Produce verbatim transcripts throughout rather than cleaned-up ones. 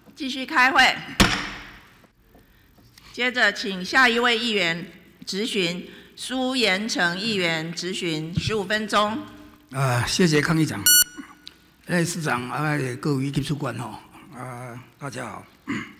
继续开会。接着，请下一位议员质询，苏延成议员质询十五分钟。 啊，谢谢康议长。哎，市长啊，各位技术官吼，啊，大家好。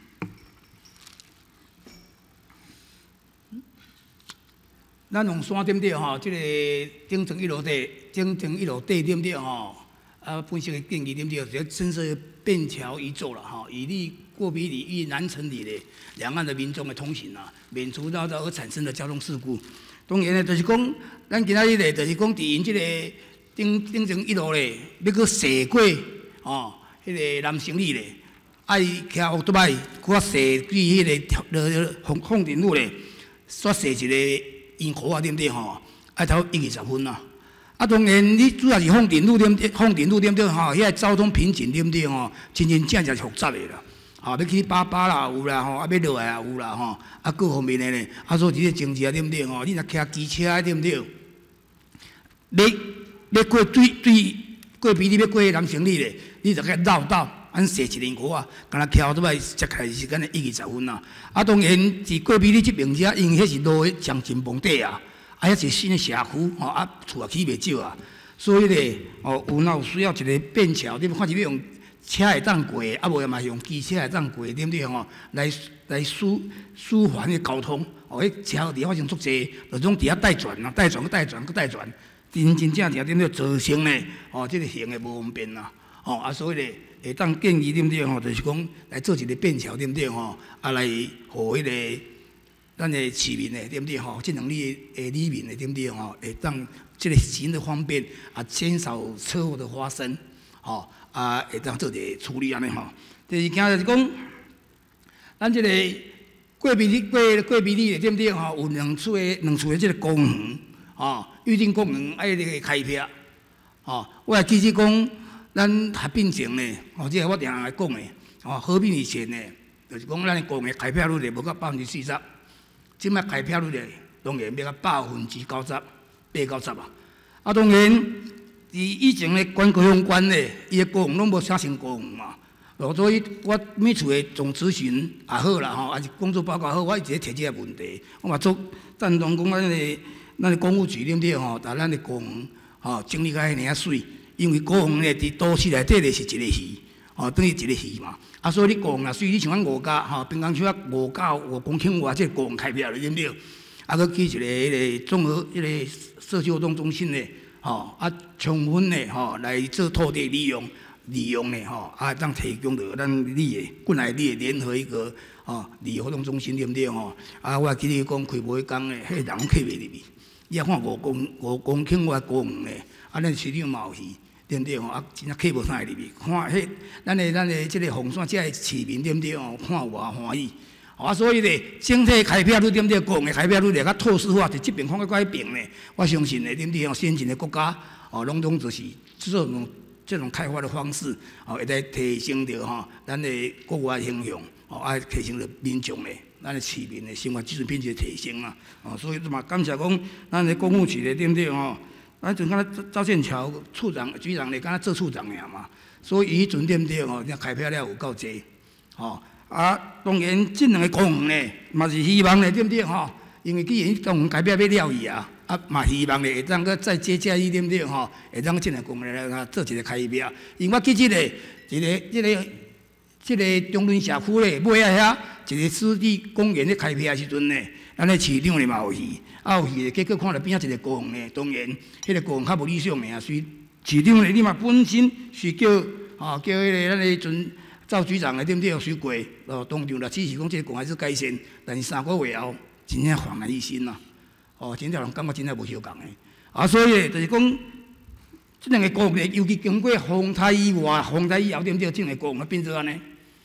咱龙山对不对吼？这个顶层一楼地，顶层一楼地对不对吼？啊，本身的建议对不对？这深色便桥移走了哈，以利过比里与南城里的两岸的民众的通行啊，免除绕道而产生的交通事故。当然呢，就是讲，咱今仔日咧，就是讲，伫因这个顶顶层一楼咧，要去驶过哦，迄、那个南城里咧，爱骑奥多摆，搁驶去迄个呃凤凤林路咧，煞驶一个烟火啊，对不对吼？爱头一二十分啊。啊，当然，你主要是凤林路对不对？凤林路对不对吼？遐交通瓶颈对不对吼？真真正正是复杂的啦。啊，要去八八啦有啦吼，啊要落来也有啦吼，啊各方面的呢，啊所以这个政治啊对不对吼？你若骑机车对不对？要要过对对过比你要过南城里咧，你就该绕道，按坐一零块啊，干那骑倒摆才开始时间一二十分啊。啊，当然是过比你这边遮，因为迄是路的上前房底啊。啊，遐是新的社区，吼啊，厝也起袂少啊，所以咧，哦，有若有需要一个便桥，你看是要用车会当过，啊无也嘛用机车会当过，对不对吼？来来舒舒缓个交通，哦，迄车地方上足济，就种伫遐带转啊，带转个带转个带转，真真正正对不对？造成咧，哦，这个行个无方便啦，哦啊，所以咧，会当建议对不对吼？就是讲来做一个便桥，对不对吼？啊，来互迄个。咱的市民呢，对不对吼？这能力诶，里面呢，对不对吼？会当这个行的方便啊，减少车祸的发生，吼啊，会当做一个处理安尼吼。第二件就是讲，咱这个过比里过过比里对不对吼？有两处的两处的这个公园，吼，预定公园爱这个开辟，吼，我也记起讲，咱合并前呢，吼，这个我定来讲的，吼，合并以前呢，就是讲咱的公园开辟率咧无到百分之四十。即摆开辟率咧，当然要到百分之九十、八九十啊。啊，当然，伫以前咧管高雄管咧，伊个公园拢无写成公园嘛。所以我每次的总咨询也好啦，吼，还是工作报告好，我一直提这个问题。我嘛做赞同讲咱的咱的公务局对不对吼？但咱的公园吼整理甲遐尔水，因为公园咧伫都市内底咧是一个鱼，吼等于一个鱼嘛。啊，所以你公啊，所以你像咱五家吼，平常像五家五公顷外，这公园开辟了，对不对？啊，佮去一个迄个综合迄个社区活动中心咧，吼啊，充分咧吼来做土地利用利用咧吼，啊，当提供着咱你的本来你的联合一个吼旅游活动中心，对不对吼？啊，我记得讲开每工咧，迄人客袂入去，你啊看五公五公顷外公园咧，啊，咱市场嘛有去。对不对吼？啊，真正客无啥会入去，看迄咱的咱的即个红线，即个市民对不对吼？看有偌欢喜，啊，所以咧，整体开辟率对不对？公的开辟率咧，较透视化，伫即边看到迄边咧，我相信咧，对不对吼？先进的国家，哦，拢拢就是这种这种开发的方式，哦，会来提升着吼咱的国外形象，哦，啊，提升着民众咧，咱的市民的生活基础品质提升啊，哦，所以嘛，感谢讲咱的公务局咧，对不对吼？啊，就敢若赵建桥处长、局长咧，敢若做处长尔嘛，所以伊阵对不对吼？遐开辟了有够济，吼啊，当然这两个公园咧，嘛是希望咧，对不对吼？因为既然公园开辟要了伊啊，啊嘛希望咧会当个再接加伊，对不对吼？会当这两个公园来做一个开辟，因为我记即个一个一个即个中仑社区咧，尾啊遐一个湿地公园咧开辟的时阵咧，咱咧市长咧嘛有去。啊，有去，结果看到边仔一个公园呢，当然，迄个公园较无理想的啊。所以市长咧，你嘛本身是叫啊，叫迄个咱个阵赵局长的对不对？水过哦，当场啦，只是讲这个公园是改善，但是三个月后，真正焕然一新啦。哦，真正人感觉真正无相共的。啊，所以就是讲，这两个公园，尤其经过风台以外、风台以后，对不对？这两个公园变做安尼，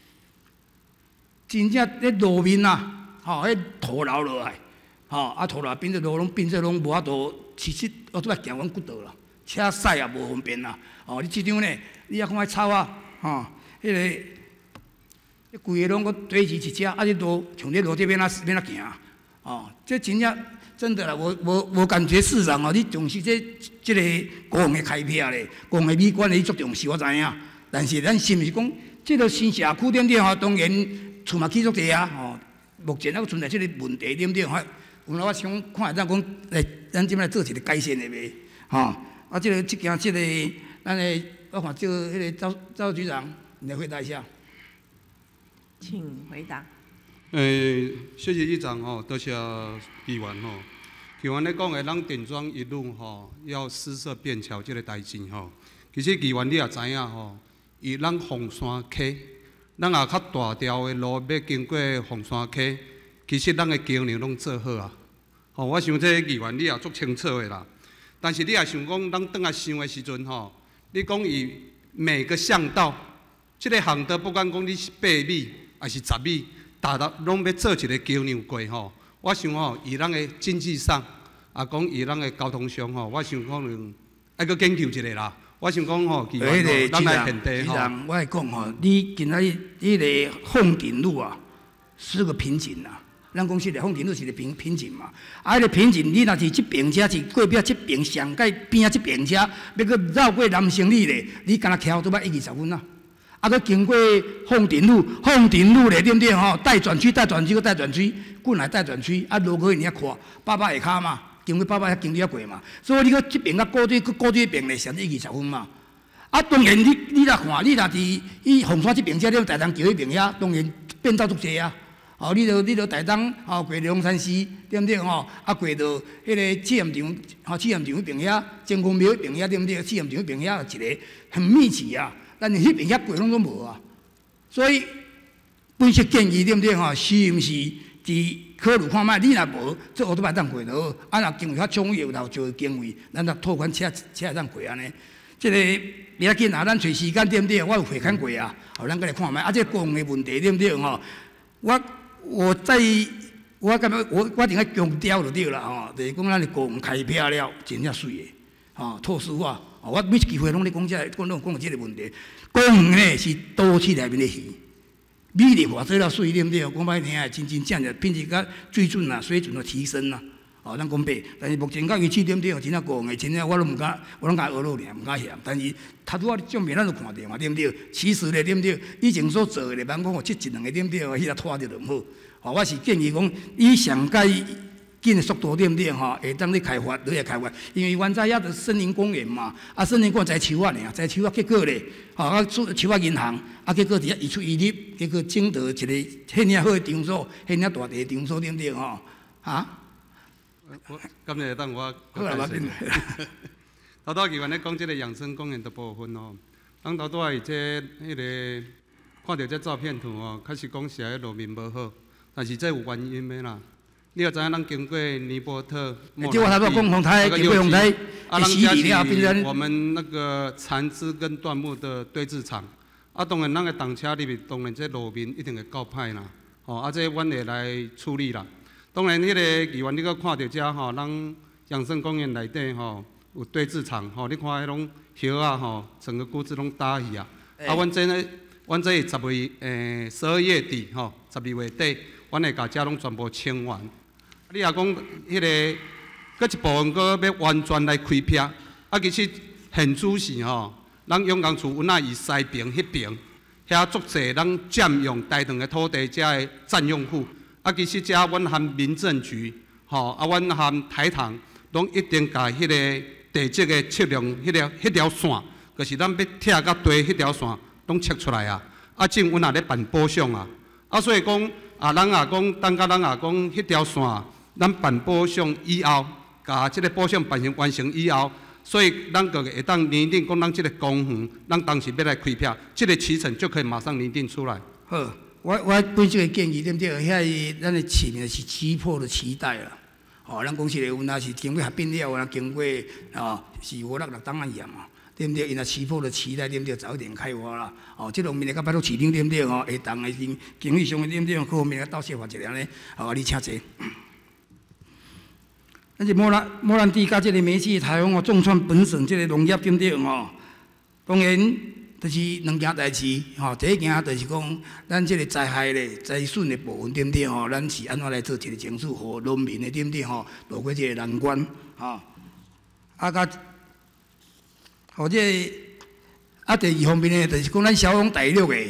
真正咧路面啊，吼，迄土流落来。吼、哦，啊，土路变做路拢变做拢无法度，其实我都来行阮骨头啦，车驶也无方便啦。哦，你即张呢，你也看迄草啊，吼、哦，迄、那个，迄规个拢个堆起一只，啊，迄路像迄路这边啊，免啊行，哦，这真正真的啦，我我我感觉市长哦，你重视这这个公园的开辟咧，公园美观咧，你足重视我知影。但是咱是毋是讲这个新社区点点吼，当然厝嘛起足济啊，吼。目前还佫存在即个问题点点吼，有哪我想看咱讲，来咱即摆做一个改善的袂？吼，啊，即、这个即件即个，咱的我看这个迄个赵赵局长，你来回答一下。 请回答。 诶，谢谢议长吼，多谢议员吼。议员咧讲的，咱电庄一路吼要施设便桥即个代志吼，其实议员你也知影吼，以咱凤山溪，咱也较大条的路要经过凤山溪，其实咱的桥梁拢做好啊。吼，我想这议员你也足清楚的啦。但是你也想讲，咱倒来想的时阵吼，你讲以每个巷道，即、这个巷道不管讲你是八米还是十米，大家拢要做一个桥梁过吼。我想吼，以咱的经济上，啊讲以咱的交通上吼，我想可能爱搁研究一下啦。我想讲吼，其实吼，咱来现地吼。 我来讲吼，你今仔日迄个凤顶路啊，是个瓶颈啊。咱讲是个凤顶路是个瓶瓶颈嘛。啊，迄个瓶颈，你若是即边车是过壁即边上界边啊即边车，要搁绕过南城里咧，你敢若徛都要一二十分啊。啊，搁经过凤顶路，凤顶路咧，对不对吼？待转区，待转区，搁待转区，过来待转区，啊，路过去你遐看，爸爸下骹嘛，经过爸爸遐经历遐过嘛，所以你搁即边甲高低，搁高低边咧，上一二十分嘛。啊，当然你你来看，你若伫伊凤山即边遮，你大东桥迄边遐，当然变道足济啊。哦，你着你着大东哦，过龙山寺，对不对吼？啊，过到迄个试验场，吼试验场迄边遐，真公庙迄边遐，对不对？试验场迄边遐一个很密集啊。但是迄边遐过拢都无啊，所以本席建议对不对吼？是毋是伫考虑看卖？你若无，这我都袂当过落。啊，若经费较充裕，有头就经费，咱若拓宽车车会当过安尼。即、这个不要紧啊，咱找时间对不对？我有会看过啊，好，咱过来看卖。啊，这公的问题对不对吼？我我在我感觉我我定爱强调就对啦吼，就是讲咱的公开票了，真正水的，吼，特殊化。我每一机会拢咧讲这，讲拢讲这个问题。公园呢是都市内面的鱼，美丽化做了水对不对？讲歹听的，真真正正品质甲水准啊，水准的提升啊。哦，咱讲白，但是目前到为止对不对？真正公园，真正我拢唔敢，我拢甲学落尔，唔敢嫌。但是他拄啊种面咱就看到嘛，对不对？其实咧，对不对？以前所做的，别讲我这一两个对不对？迄个拖着就唔好。哦，我是建议讲，以上介紧的速度对不对？吼，会当咧开发，你会开发，因为原在遐着森林公园嘛，啊，森林公园栽树啊尔，栽树啊，结果咧，吼，啊，树树啊银行，啊，结果伫遐移出移入，结果整到一个遐尔好的场所，遐尔大地的场所对不对？吼，啊？ 我今日当我好啦，我紧。 头头议员咧讲即个养生公园的部分哦，咱头拄仔这迄个看到这照片图哦，确实讲是迄路面无好，但是这有原因的啦。你也知影，咱经过尼泊特、莫兰蒂，经过红台， 啊，咱家是我们那个残枝跟椴木的堆置场。啊，当然，咱个动车入面，当然这路面一定会够歹啦。哦，啊，这阮会来处理啦。当然，迄个议员你搁看到遮吼，咱养生公园内底吼有堆置场吼，你看迄种叶啊吼，整个菇子拢打去啊。啊，阮这呢，阮这十月诶十二月底吼，十二月底，阮会甲遮拢全部清完。你也讲迄个，搁一部分搁要完全来开辟，啊，其实现主是吼，咱永康厝阮啊以西边迄边，遐足济咱占用大段的土地，遮的占用户。啊，其实遮阮含民政局，吼，啊，阮含台糖，拢一定甲迄个地质的测量，迄条迄条线，就是咱要拆甲地迄条线，拢测出来啊。啊，正阮也咧办补偿啊。啊，所以讲啊，咱也讲，等甲咱也讲，迄条线，咱办补偿以后，甲即个补偿办成完成以后，所以咱个会当拟定讲咱即个公园，咱当时要来开辟，即个期程就可以马上拟定出来。 好。我我本这个建议对不对？遐咱的市民是急迫的期待啦。哦，咱公司的阮也是经过合并了，咱经过啊是五六六档案验嘛，对不对？因啊急迫的期待对不对？早一点开发啦。哦，这方面的甲拜托市长对不对？吼，会当的经经费上的对不对？各方面的到设法一下呢，哦，你请坐。咱是莫兰莫兰蒂甲这个梅西台湾哦，重创本省这个农业对不对？吼，当然。就是两件代志，吼，第一件就是讲，咱即个灾害咧、灾损的部分，对不对？吼，咱是安怎来做一个情绪，互农民的，对不对？吼，渡过即个难关，吼，啊，甲，互即个，啊，第二方面呢，就是讲咱消防大陆的，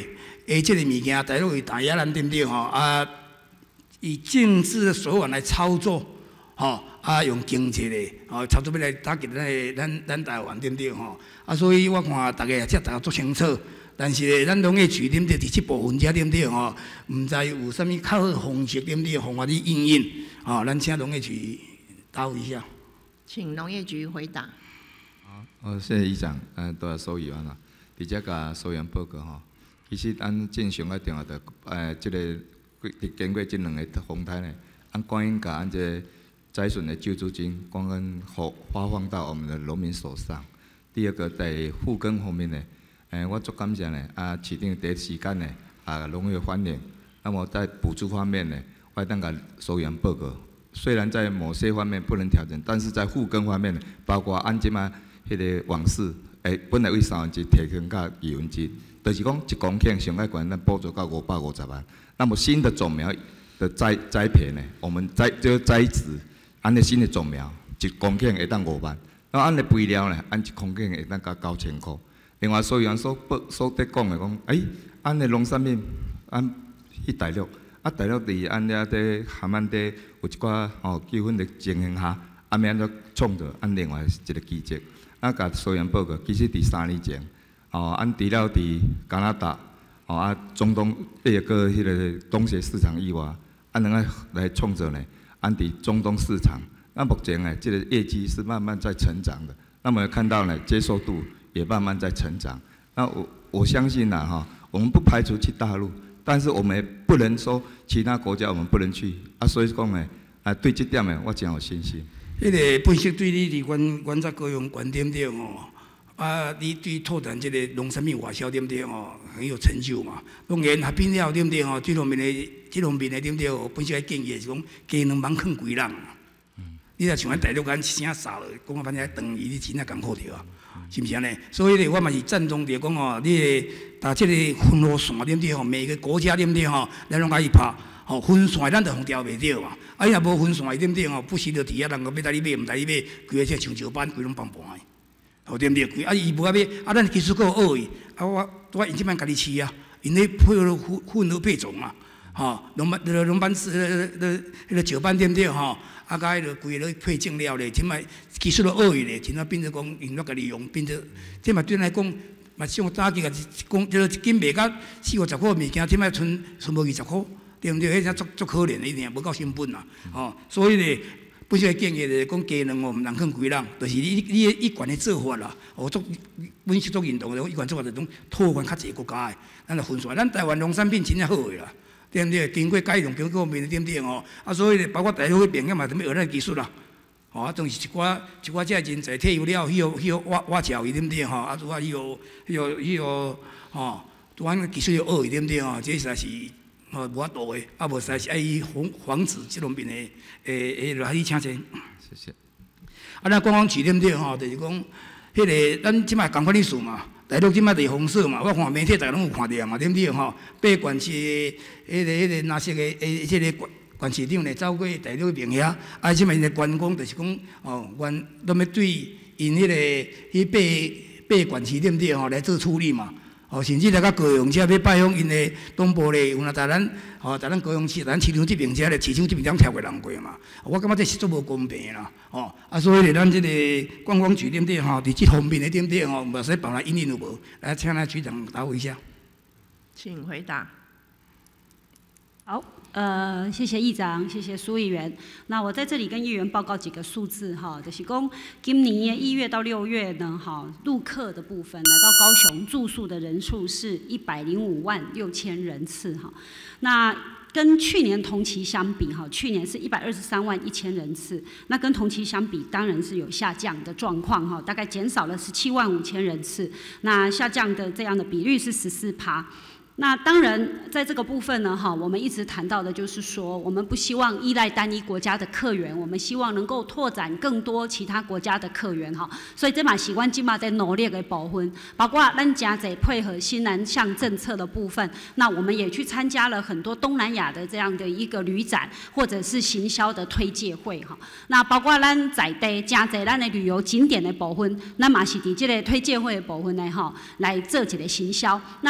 诶，即个物件大陆会打压咱对不对吼？啊，以政治的手法来操作，吼啊，用经济的，吼操作要来打击咱的咱咱台湾对不对吼？啊，所以我看大家即大家做清楚。 但是咧，咱农业局对不对？伫即部分遮对不对吼？毋知有啥物较好方式对不对？方法去应用，吼，咱请农业局答复一下。 请农业局回答。 好，哦，谢谢议长，嗯，多谢苏议员啦。伫遮甲苏议员报告吼，其实咱正常个重要的，诶，即个伫经过即两个风台呢，咱赶紧甲咱这灾损的救助金，赶紧发发放到我们的农民手上。第二个，在复耕方面呢。 诶，我足感谢呢，啊，市长第一时间呢，啊，农业欢迎。那么在补助方面呢，我当甲苏议员报告，虽然在某些方面不能调整，但是在复耕方面呢，包括按即马迄个往事，诶，本来为三分之提升到二分之，就是讲一公顷上爱管咱补助到五百五十万。那么新的种苗的栽栽培呢，我们栽就栽植，按的新的种苗一公顷会当五万，那按的肥料呢，按一公顷会当到九千块。 另外，所以人所报所得讲的讲，诶，咱的农产品，咱去大陆，啊，大陆伫咱遐伫含咱伫有一寡吼纠纷的情形下，啊，免怎创造咱另外一个奇迹。啊，甲所员报告，其实伫三年前，哦，咱除了伫加拿大，哦啊，中东第二个迄个东协市场以外，啊，能够来创造呢，咱伫中东市场，那目前呢，这个业绩是慢慢在成长的。那么看到呢，接受度。 也慢慢在成长。那我我相信呐，哈，我们不排除去大陆，但是我们也不能说其他国家我们不能去啊。所以讲呢，啊，对这点呢，我真有信心。 迄个本身对你伫原原则各样观点对吼，啊，你对拓展这个农产品外销对不对吼，很有成就嘛。当然合并了对不对吼？这方面的这方面的对不对？本身建议是讲加两万坑几人。嗯。你若像喺大陆间一声杀落，讲啊，反正等于你真正艰苦着啊。 是不是安尼？所以咧，我嘛是赞同着讲哦，你打这个分路线对不对吼？每个国家对不对吼？咱拢甲伊拍，吼分线咱就互调袂着嘛。啊，若无分线对不对吼？不时着伫遐人个要带你买，毋带你买，规个这像石板，规拢放盘的，吼对不对？规啊伊无啊买，啊咱技术够学伊，啊我我因即摆家己饲啊，因咧配合混混合配种嘛，吼农班农班是迄个迄个石板对不对吼？ 啊，甲迄落规个配种了咧，即摆技术都学伊咧，即摆变做讲用了家己用，变做即摆对来讲，嘛像早期个讲，即个一斤卖甲四五十块物件，即摆剩剩无二十块，对毋对？迄只足足可怜的一定无够成本啦，吼、哦。所以咧，本身建议咧讲加农哦，毋通坑几人，就是你你一贯的做法啦。我做本身做运动的，我一贯做法就种拓宽较济国家的，咱就分出来。咱台湾农产品真正好个啦。 对不对？经过改良，经过面的对不对吼？啊，所以咧，包括大陆迄边个嘛，踮要学咱技术啦。吼，啊，总是一寡一寡遮人才退休了，去学去学挖挖教育对不对吼？啊，拄啊去学去学去学吼，拄啊技术要学对不对吼？这实在是吼无法度的，啊无实在是爱伊防防止即方面的诶诶来去请钱。 谢谢。 啊，咱观光局对不对吼？就是讲，迄个咱即摆共款历史嘛。 大陆即摆伫封锁嘛，我看媒体大家拢有看到嘛，对不对吼？八县市迄个迄个那些个诶，即个县市长咧走过大陆名遐，啊，即摆因个观光就是讲哦，原拢要对因迄个迄八八县市对不对吼来做处理嘛？哦，甚至来甲高雄遮要拜访因的东部咧，有若在咱吼在咱高雄市、咱市场这边遮咧，市场这边点跳过人过嘛？我感觉这是足无公平啦，哦，啊，所以咧，咱这个观光局对不对吼？伫这方面的对不对吼？无使帮咱应应有无？来，请咱局长答复一下。 请回答。 好，呃，谢谢议长，谢谢苏议员。那我在这里跟议员报告几个数字哈，就是讲今年一月到六月呢，哈，陆客的部分来到高雄住宿的人数是一百零五万六千人次哈。那跟去年同期相比哈，去年是一百二十三万一千人次，那跟同期相比当然是有下降的状况哈，大概减少了十七万五千人次，那下降的这样的比率是十四趴。那当然，在这个部分呢，哈，我们一直谈到的就是说，我们不希望依赖单一国家的客源，我们希望能够拓展更多其他国家的客源，哈。所以这嘛是阮今嘛在努力的部分，包括咱加在配合新南向政策的部分，那我们也去参加了很多东南亚的这样的一个旅展，或者是行销的推介会，哈。那包括咱在地加在咱的旅游景点的部分，那嘛是伫这个推介会的部分呢，哈，来做一个行销。那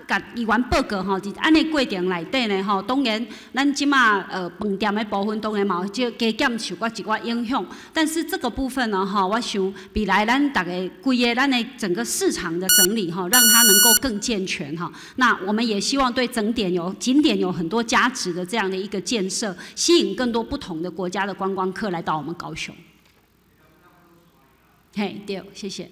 甲议员报告吼，伫安尼过程内底呢吼，当然咱即马呃饭店的部分当然嘛有加加减受过一寡影响，但是这个部分呢吼，我想未来咱大家规个咱的整个市场的整理吼，让它能够更健全哈。那我们也希望对整点有景点有很多价值的这样的一个建设，吸引更多不同的国家的观光客来到我们高雄。嘿，对，谢谢。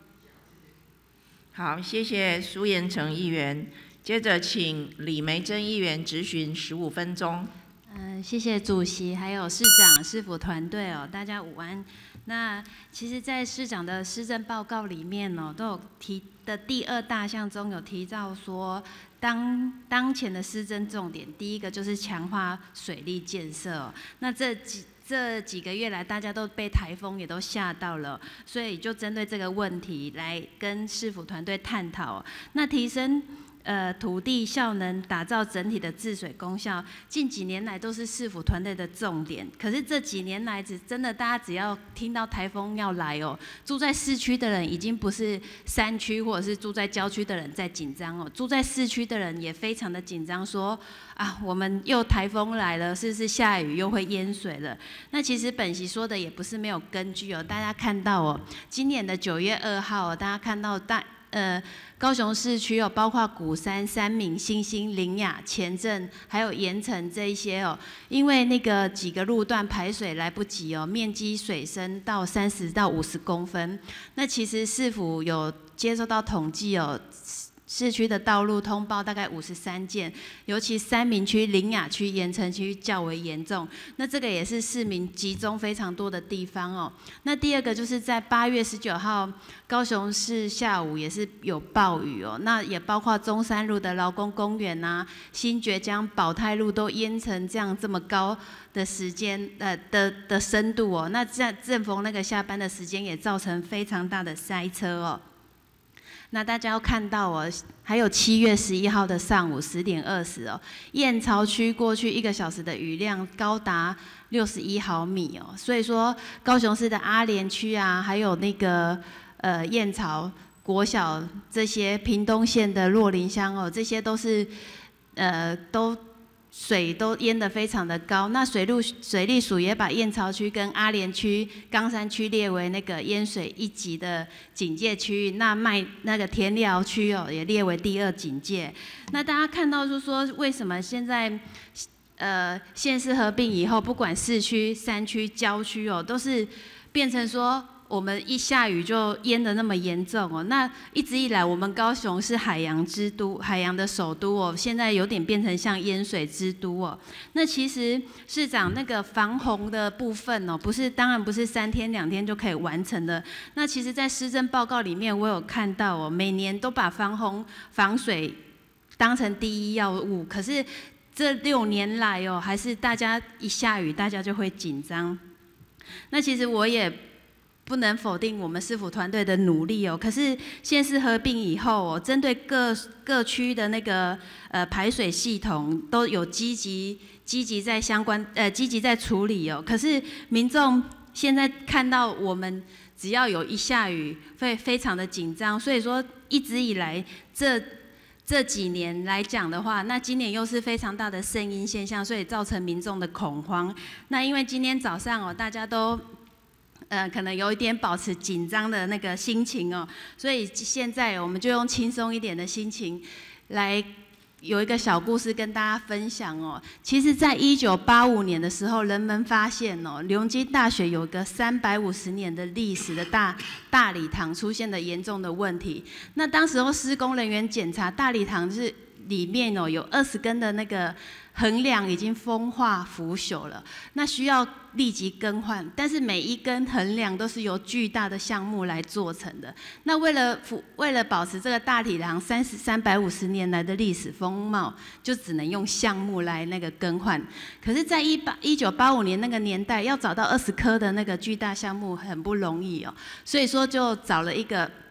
好，谢谢苏延成议员。接着请李梅珍议员质询十五分钟。 嗯、呃，谢谢主席，还有市长、市府团队哦，大家午安。那其实，在市长的施政报告里面哦，都有提的第二大项中有提到说，当当前的施政重点，第一个就是强化水利建设哦。那这几这几个月来，大家都被台风也都吓到了，所以就针对这个问题来跟市府团队探讨哦。那提升呃土地效能，打造整体的治水功效，近几年来都是市府团队的重点。可是这几年来，只真的大家只要听到台风要来哦，住在市区的人已经不是山区或者是住在郊区的人在紧张哦，住在市区的人也非常的紧张，说啊，我们又台风来了，是不是下雨又会淹水了？那其实本席说的也不是没有根据哦，大家看到哦，今年的九月二号哦，大家看到大。呃，高雄市区哦，包括鼓山、三民、新兴、苓雅、前镇，还有盐城这一些哦，因为那个几个路段排水来不及哦，面积水深到三十到五十公分。那其实市府有接收到统计哦。市区的道路通报大概五十三件，尤其三民区、苓雅区、盐城区较为严重。那这个也是市民集中非常多的地方哦。那第二个就是在八月十九号，高雄市下午也是有暴雨哦。那也包括中山路的劳工公园呐、新崛江、保泰路都淹成这样这么高的时间呃的的深度哦。那在正逢那个下班的时间，也造成非常大的塞车哦。那大家要看到哦，还有七月十一号的上午十点二十哦，燕巢区过去一个小时的雨量高达六十一毫米哦，所以说高雄市的阿莲区啊，还有那个呃燕巢国小这些，屏东县的洛林乡哦，这些都是呃都。水都淹得非常的高，那水路水利署也把燕巢区跟阿莲区、冈山区列为那个淹水一级的警戒区域，那麦那个田寮区哦也列为第二警戒。那大家看到就是说，为什么现在呃县市合并以后，不管市区、山区、郊区哦，都是变成说。我们一下雨就淹得那么严重哦，那一直以来我们高雄是海洋之都，海洋的首都哦，现在有点变成像淹水之都哦。那其实市长那个防洪的部分哦，不是当然不是三天两天就可以完成的。那其实，在施政报告里面，我有看到哦，每年都把防洪防水当成第一要务，可是这六年来哦，还是大家一下雨大家就会紧张。那其实我也。不能否定我们市府团队的努力哦。可是县市合并以后哦，针对各各区的那个呃排水系统都有积极积极在相关呃积极在处理哦。可是民众现在看到我们只要有一下雨会非常的紧张，所以说一直以来这这几年来讲的话，那今年又是非常大的声音现象，所以造成民众的恐慌。那因为今天早上哦，大家都。呃，可能有一点保持紧张的那个心情哦，所以现在我们就用轻松一点的心情来有一个小故事跟大家分享哦。其实，在一九八五年的时候，人们发现哦，永基大学有个三百五十年的历史的大大礼堂出现了严重的问题。那当时候施工人员检查大礼堂是里面哦有二十根的那个。横梁已经风化腐朽了，那需要立即更换。但是每一根横梁都是由巨大的橡木来做成的。那为了为了保持这个大体廊三十三百五十年来的历史风貌，就只能用橡木来那个更换。可是，在一八一九八五年那个年代，要找到二十颗的那个巨大橡木很不容易哦，所以说就找了一个。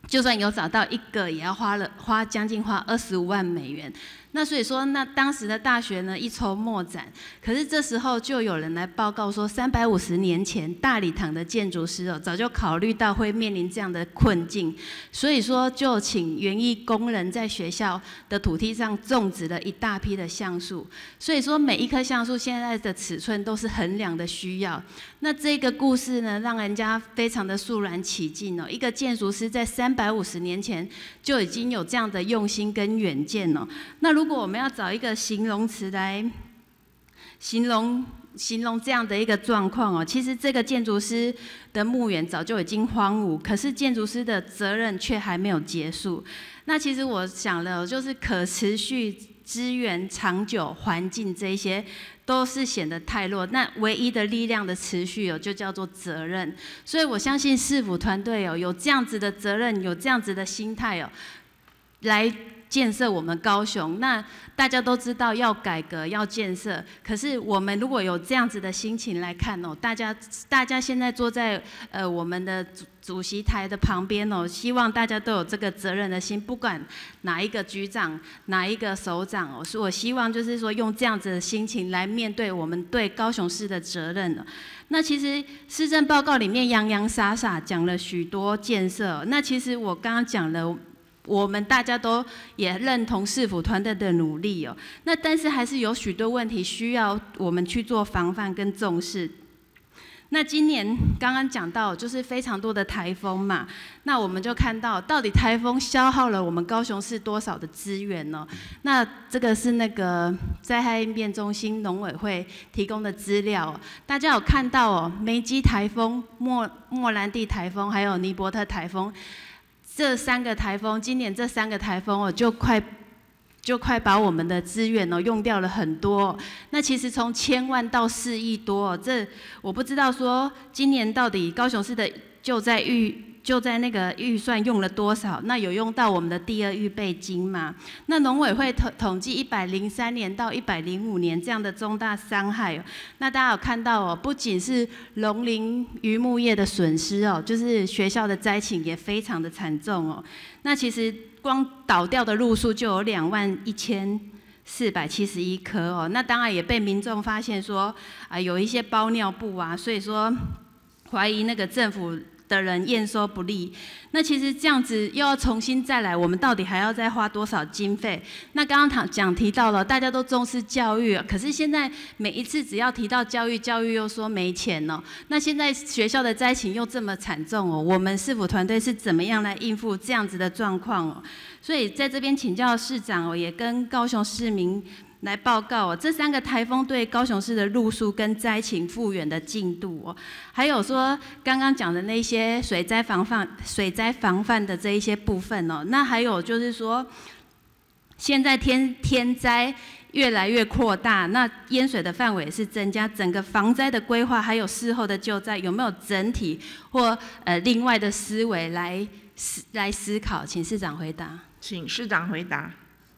就算有找到一个，也要花了花将近花二十五万美元。那所以说，那当时的大学呢一筹莫展。可是这时候就有人来报告说，三百五十年前大礼堂的建筑师哦，早就考虑到会面临这样的困境，所以说就请园艺工人在学校的土地上种植了一大批的橡树。所以说每一棵橡树现在的尺寸都是衡量的需要。那这个故事呢，让人家非常的肃然起敬哦。一个建筑师在三百五十年前就已经有这样的用心跟远见哦。那如果我们要找一个形容词来形容形容这样的一个状况哦，其实这个建筑师的墓园早就已经荒芜，可是建筑师的责任却还没有结束。那其实我想了，就是可持续、资源、长久、环境这一些，都是显得太弱。那唯一的力量的持续哦，就叫做责任。所以我相信市府团队哦，有这样子的责任，有这样子的心态哦，来建设我们高雄。那大家都知道要改革要建设，可是我们如果有这样子的心情来看哦，大家大家现在坐在呃我们的主主席台的旁边哦，希望大家都有这个责任的心，不管哪一个局长哪一个首长哦，所以我希望就是说用这样子的心情来面对我们对高雄市的责任哦。那其实施政报告里面洋洋洒洒讲了许多建设哦，那其实我刚刚讲了。我们大家都也认同市府团队的努力哦，那但是还是有许多问题需要我们去做防范跟重视。那今年刚刚讲到就是非常多的台风嘛，那我们就看到到底台风消耗了我们高雄市多少的资源呢？那这个是那个灾害应变中心农委会提供的资料哦，大家有看到哦，梅基台风、莫莫兰蒂台风还有尼伯特台风。这三个台风，今年这三个台风哦，就快就快把我们的资源哦用掉了很多哦。那其实从千万到四亿多哦，这我不知道说今年到底高雄市的救灾预就在那个预算用了多少？那有用到我们的第二预备金吗？那农委会统统计一百零三年到一百零五年这样的重大伤害哦，那大家有看到哦，不仅是农林渔牧业的损失哦，就是学校的灾情也非常的惨重哦。那其实光倒掉的路数就有两万一千四百七十一棵哦，那当然也被民众发现说啊有一些包尿布啊，所以说怀疑那个政府的人验收不力，那其实这样子又要重新再来，我们到底还要再花多少经费？那刚刚讲提到了，大家都重视教育，可是现在每一次只要提到教育，教育又说没钱哦。那现在学校的灾情又这么惨重哦，我们市府团队是怎么样来应付这样子的状况哦？所以在这边请教市长哦，也跟高雄市民来报告哦，这三个台风对高雄市的路数跟灾情复原的进度哦，还有说刚刚讲的那些水灾防范、水灾防范的这一些部分哦，那还有就是说，现在天天灾越来越扩大，那淹水的范围也是增加，整个防灾的规划还有事后的救灾有没有整体或呃另外的思维来思来思考？请市长回答。 请市长回答。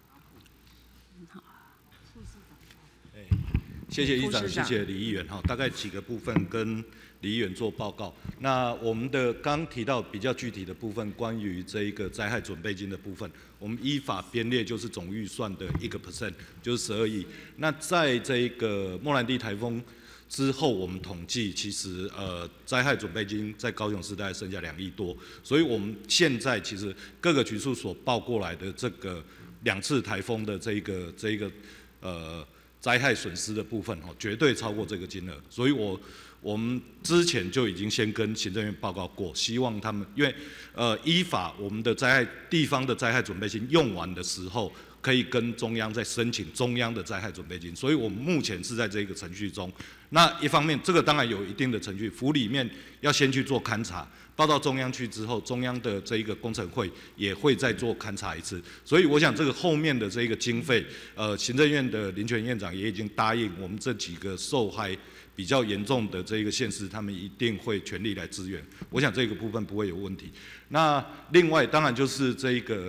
谢谢议长，谢谢李议员哈。大概几个部分跟李议员做报告。那我们的刚提到比较具体的部分，关于这一个灾害准备金的部分，我们依法编列就是总预算的一个 percent， 就是十二亿。那在这一个莫兰蒂台风之后，我们统计其实呃灾害准备金在高雄市大概剩下两亿多，所以我们现在其实各个局处所报过来的这个两次台风的这一个这一个呃。灾害损失的部分哦，绝对超过这个金额，所以我我们之前就已经先跟行政院报告过，希望他们因为呃依法我们的灾害地方的灾害准备金用完的时候，可以跟中央再申请中央的灾害准备金，所以我们目前是在这个程序中。那一方面，这个当然有一定的程序，府里面要先去做勘查。报到中央去之后，中央的这一个工程会也会再做勘察一次，所以我想这个后面的这个经费，呃，行政院的林全院长也已经答应我们这几个受害比较严重的这个县市，他们一定会全力来支援。我想这个部分不会有问题。那另外当然就是这一个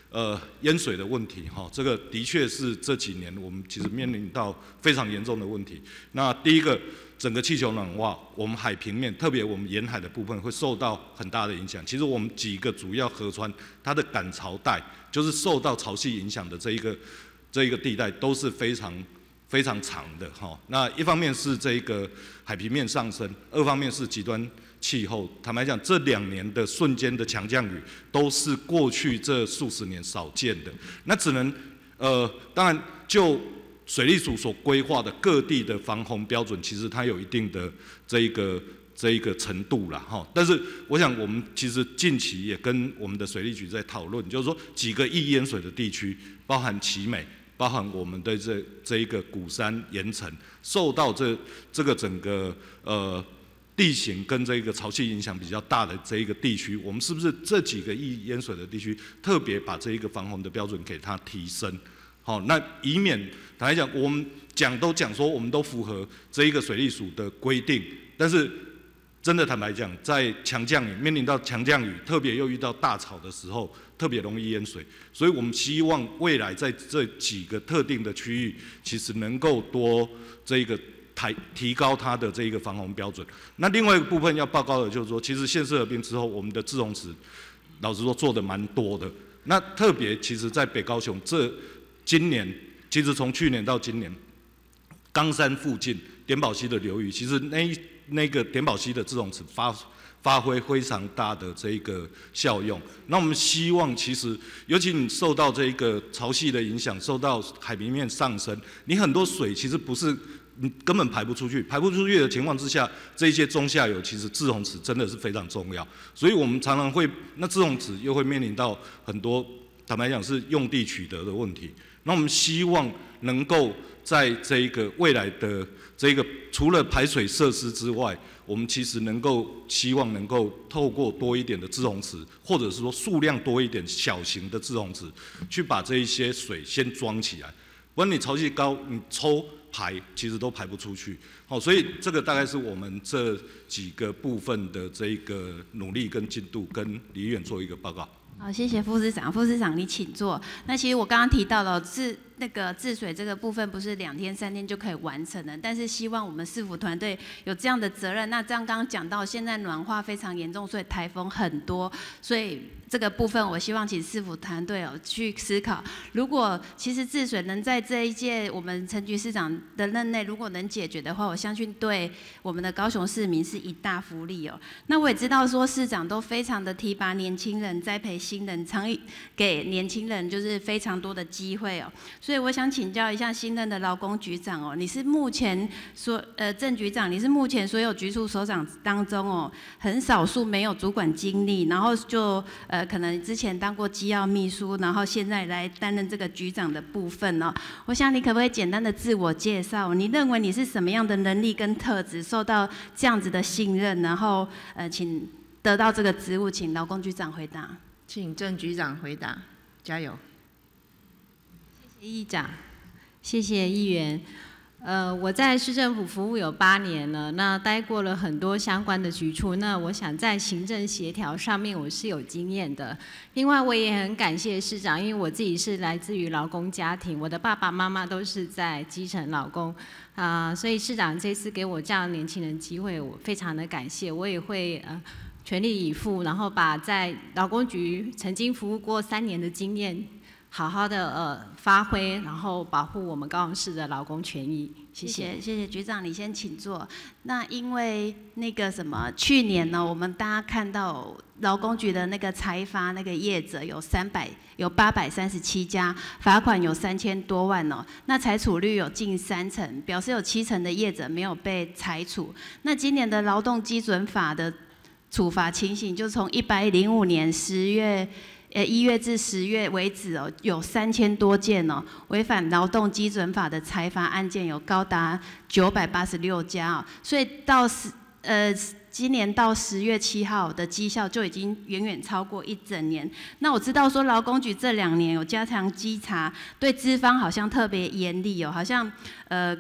呃淹水的问题哈，这个的确是这几年我们其实面临到非常严重的问题。那第一个，整个气球暖化，我们海平面，特别我们沿海的部分会受到很大的影响。其实我们几个主要河川，它的赶潮带，就是受到潮汐影响的这一个这一个地带，都是非常非常长的哈。那一方面是这个海平面上升，二方面是极端气候。坦白讲，这两年的瞬间的强降雨，都是过去这数十年少见的。那只能呃，当然就水利署所规划的各地的防洪标准，其实它有一定的这一个这一个程度啦哈。但是我想，我们其实近期也跟我们的水利局在讨论，就是说几个易淹水的地区，包含奇美，包含我们的这这一个鼓山、盐城，受到这这个整个呃地形跟这个潮汐影响比较大的这一个地区，我们是不是这几个易淹水的地区，特别把这一个防洪的标准给它提升？好，那以免坦白讲，我们讲都讲说我们都符合这一个水利署的规定，但是真的坦白讲，在强降雨面临到强降雨，特别又遇到大潮的时候，特别容易淹水。所以我们希望未来在这几个特定的区域，其实能够多这一个抬提高它的这一个防洪标准。那另外一个部分要报告的就是说，其实县市合并之后，我们的滞洪池老实说做的蛮多的。那特别其实在北高雄这今年，其实从去年到今年，冈山附近点宝溪的流域，其实那那个点宝溪的这种池发发挥非常大的这一个效用。那我们希望，其实尤其你受到这一个潮汐的影响，受到海平面上升，你很多水其实不是你根本排不出去，排不出去的情况之下，这些中下游其实滞洪池真的是非常重要。所以我们常常会，那滞洪池又会面临到很多坦白讲是用地取得的问题。那我们希望能够在这一个未来的这个除了排水设施之外，我们其实能够希望能够透过多一点的滞洪池，或者是说数量多一点小型的滞洪池，去把这一些水先装起来。不然你潮汐高，你抽排其实都排不出去。好，所以这个大概是我们这几个部分的这个努力跟进度，跟李议员做一个报告。 好，谢谢副市长。副市长，你请坐。那其实我刚刚提到了治那个治水这个部分，不是两天三天就可以完成的，但是希望我们市府团队有这样的责任。那这样刚刚讲到，现在暖化非常严重，所以台风很多，所以这个部分我希望请市府团队哦去思考，如果其实治水能在这一届我们陈局市长的任内，如果能解决的话，我相信对我们的高雄市民是一大福利哦。那我也知道说市长都非常的提拔年轻人，栽培新人，常给年轻人就是非常多的机会哦。所以我想请教一下新任的劳工局长哦，你是目前所呃郑局长，你是目前所有局处首长当中哦，很少数没有主管经历，然后就呃可能之前当过机要秘书，然后现在来担任这个局长的部分哦。我想你可不可以简单的自我介绍？你认为你是什么样的能力跟特质受到这样子的信任，然后呃请得到这个职务，请劳工局长回答。 请郑局长回答，加油。 谢谢议长，谢谢议员。呃，我在市政府服务有八年了，那待过了很多相关的局处。那我想在行政协调上面我是有经验的。另外，我也很感谢市长，因为我自己是来自于劳工家庭，我的爸爸妈妈都是在基层劳工啊、呃，所以市长这次给我这样年轻人机会，我非常的感谢。我也会呃全力以赴，然后把在劳工局曾经服务过三年的经验，好好的呃发挥，然后保护我们高雄市的劳工权益。谢谢， 谢谢，谢谢局长，你先请坐。那因为那个什么，去年呢，我们大家看到劳工局的那个裁罚那个业者有三百，有八百三十七家，罚款有三千多万哦。那裁处率有近三成，表示有七成的业者没有被裁处。那今年的劳动基准法的处罚情形，就从一百零五年十月。呃，一月至十月为止哦，有三千多件哦，违反劳动基准法的裁罚案件有高达九百八十六家哦，所以到十呃今年到十月七号的绩效就已经远远超过一整年。那我知道说劳工局这两年有加强稽查，对资方好像特别严厉哦，好像呃。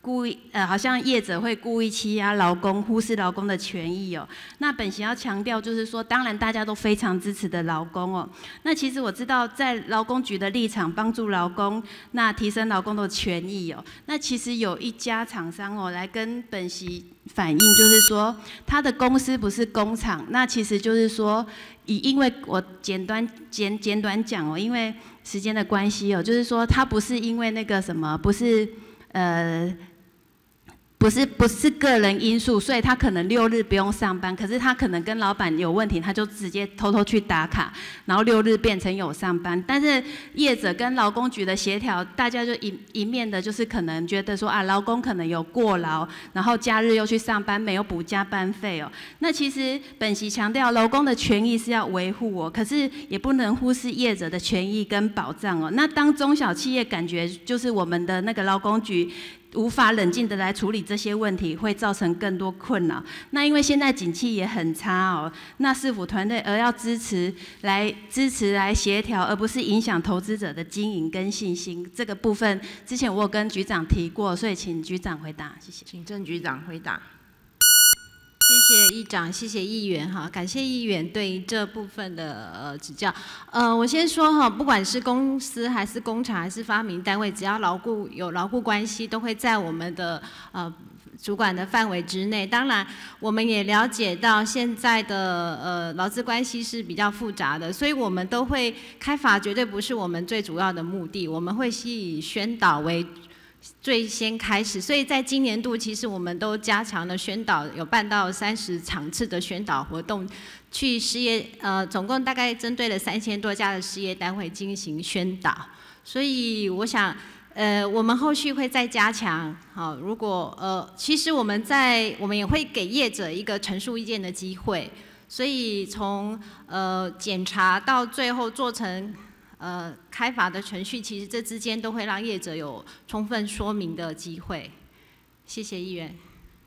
故意呃，好像业者会故意欺压劳工，忽视劳工的权益哦。那本席要强调就是说，当然大家都非常支持的劳工哦。那其实我知道，在劳工局的立场，帮助劳工，那提升劳工的权益哦。那其实有一家厂商哦，来跟本席反映，就是说他的公司不是工厂，那其实就是说，以因为我简短简简短讲哦，因为时间的关系哦，就是说他不是因为那个什么，不是。呃，不是不是个人因素，所以他可能六日不用上班，可是他可能跟老板有问题，他就直接偷偷去打卡，然后六日变成有上班。但是业者跟劳工局的协调，大家就一一面的，就是可能觉得说啊，劳工可能有过劳，然后假日又去上班，没有补加班费哦。那其实本席强调，劳工的权益是要维护哦，可是也不能忽视业者的权益跟保障哦。那当中小企业感觉就是我们的那个劳工局无法冷静的来处理这些问题，会造成更多困扰。那因为现在景气也很差哦，那市府团队而要支持来支持来协调，而不是影响投资者的经营跟信心。这个部分之前我有跟局长提过，所以请局长回答，谢谢。 请郑局长回答。 谢谢议长，谢谢议员哈，感谢议员对这部分的呃指教。呃，我先说哈，不管是公司还是工厂还是发明单位，只要劳雇有劳雇关系，都会在我们的呃主管的范围之内。当然，我们也了解到现在的呃劳资关系是比较复杂的，所以我们都会开罚，绝对不是我们最主要的目的，我们会是以宣导为最先开始，所以在今年度，其实我们都加强了宣导，有办到三十场次的宣导活动，去事业呃，总共大概针对了三千多家的事业单位进行宣导。所以我想，呃，我们后续会再加强。好，如果呃，其实我们在我们也会给业者一个陈述意见的机会，所以从呃检查到最后做成。呃，开罚的程序，其实这之间都会让业者有充分说明的机会。谢谢议员。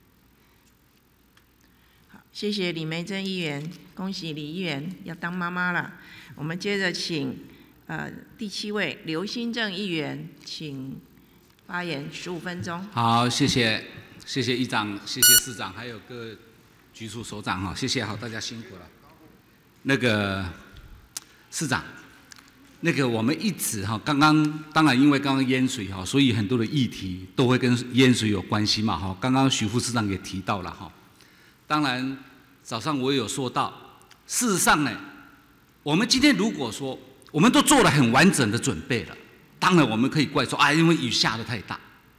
好，谢谢李梅珍议员，恭喜李议员要当妈妈了。我们接着请呃第七位刘新正议员，请发言十五分钟。 好，谢谢谢谢议长，谢谢市长，还有各局处首长哈，谢谢好，大家辛苦了。那个市长。那个我们一直哈，刚刚当然因为刚刚淹水哈，所以很多的议题都会跟淹水有关系嘛哈。刚刚许副市长也提到了哈。当然早上我也有说到，事实上呢，我们今天如果说我们都做了很完整的准备了，当然我们可以怪说啊，因为雨下得太大。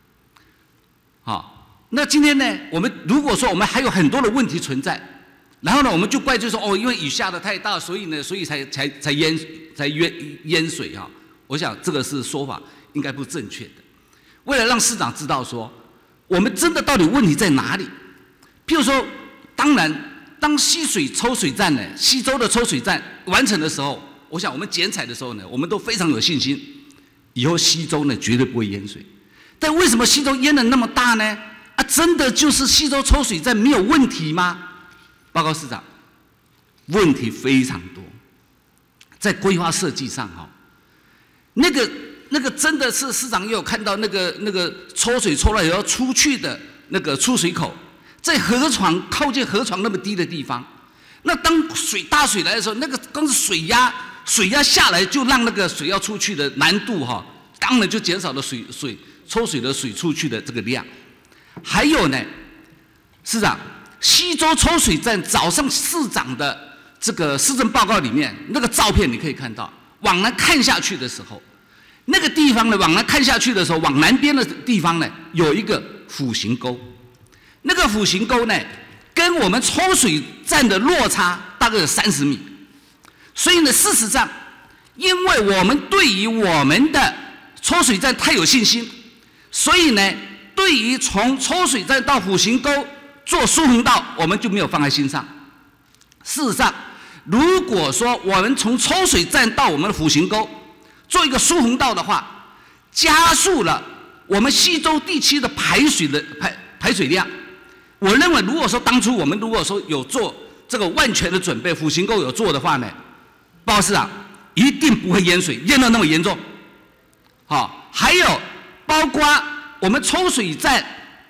好，那今天呢，我们如果说我们还有很多的问题存在。然后呢，我们就怪罪说哦，因为雨下得太大，所以呢，所以才才才淹才淹淹水哈。我想这个是说法应该不正确的。为了让市长知道说，我们真的到底问题在哪里？譬如说，当然，当溪水抽水站呢，溪州的抽水站完成的时候，我想我们剪彩的时候呢，我们都非常有信心，以后溪州呢绝对不会淹水。但为什么溪州淹的那么大呢？啊，真的就是溪州抽水站没有问题吗？报告市长，问题非常多，在规划设计上哈，那个那个真的是市长也有看到那个那个抽水抽了也要出去的那个出水口，在河床靠近河床那么低的地方，那当水大水来的时候，那个光是水压水压下来就让那个水要出去的难度哈，当然就减少了水水抽水的水出去的这个量，还有呢，市长。溪州抽水站早上市长的这个施政报告里面那个照片，你可以看到，往南看下去的时候，那个地方呢，往南看下去的时候，往南边的地方呢，有一个斧形沟，那个斧形沟呢，跟我们抽水站的落差大概有三十米，所以呢，事实上，因为我们对于我们的抽水站太有信心，所以呢，对于从抽水站到斧形沟做疏洪道，我们就没有放在心上。事实上，如果说我们从抽水站到我们的斧形沟做一个疏洪道的话，加速了我们溪州地区的排水的排排水量。我认为，如果说当初我们如果说有做这个万全的准备，斧形沟有做的话呢，报告市长一定不会淹水，淹到那么严重。好，还有包括我们抽水站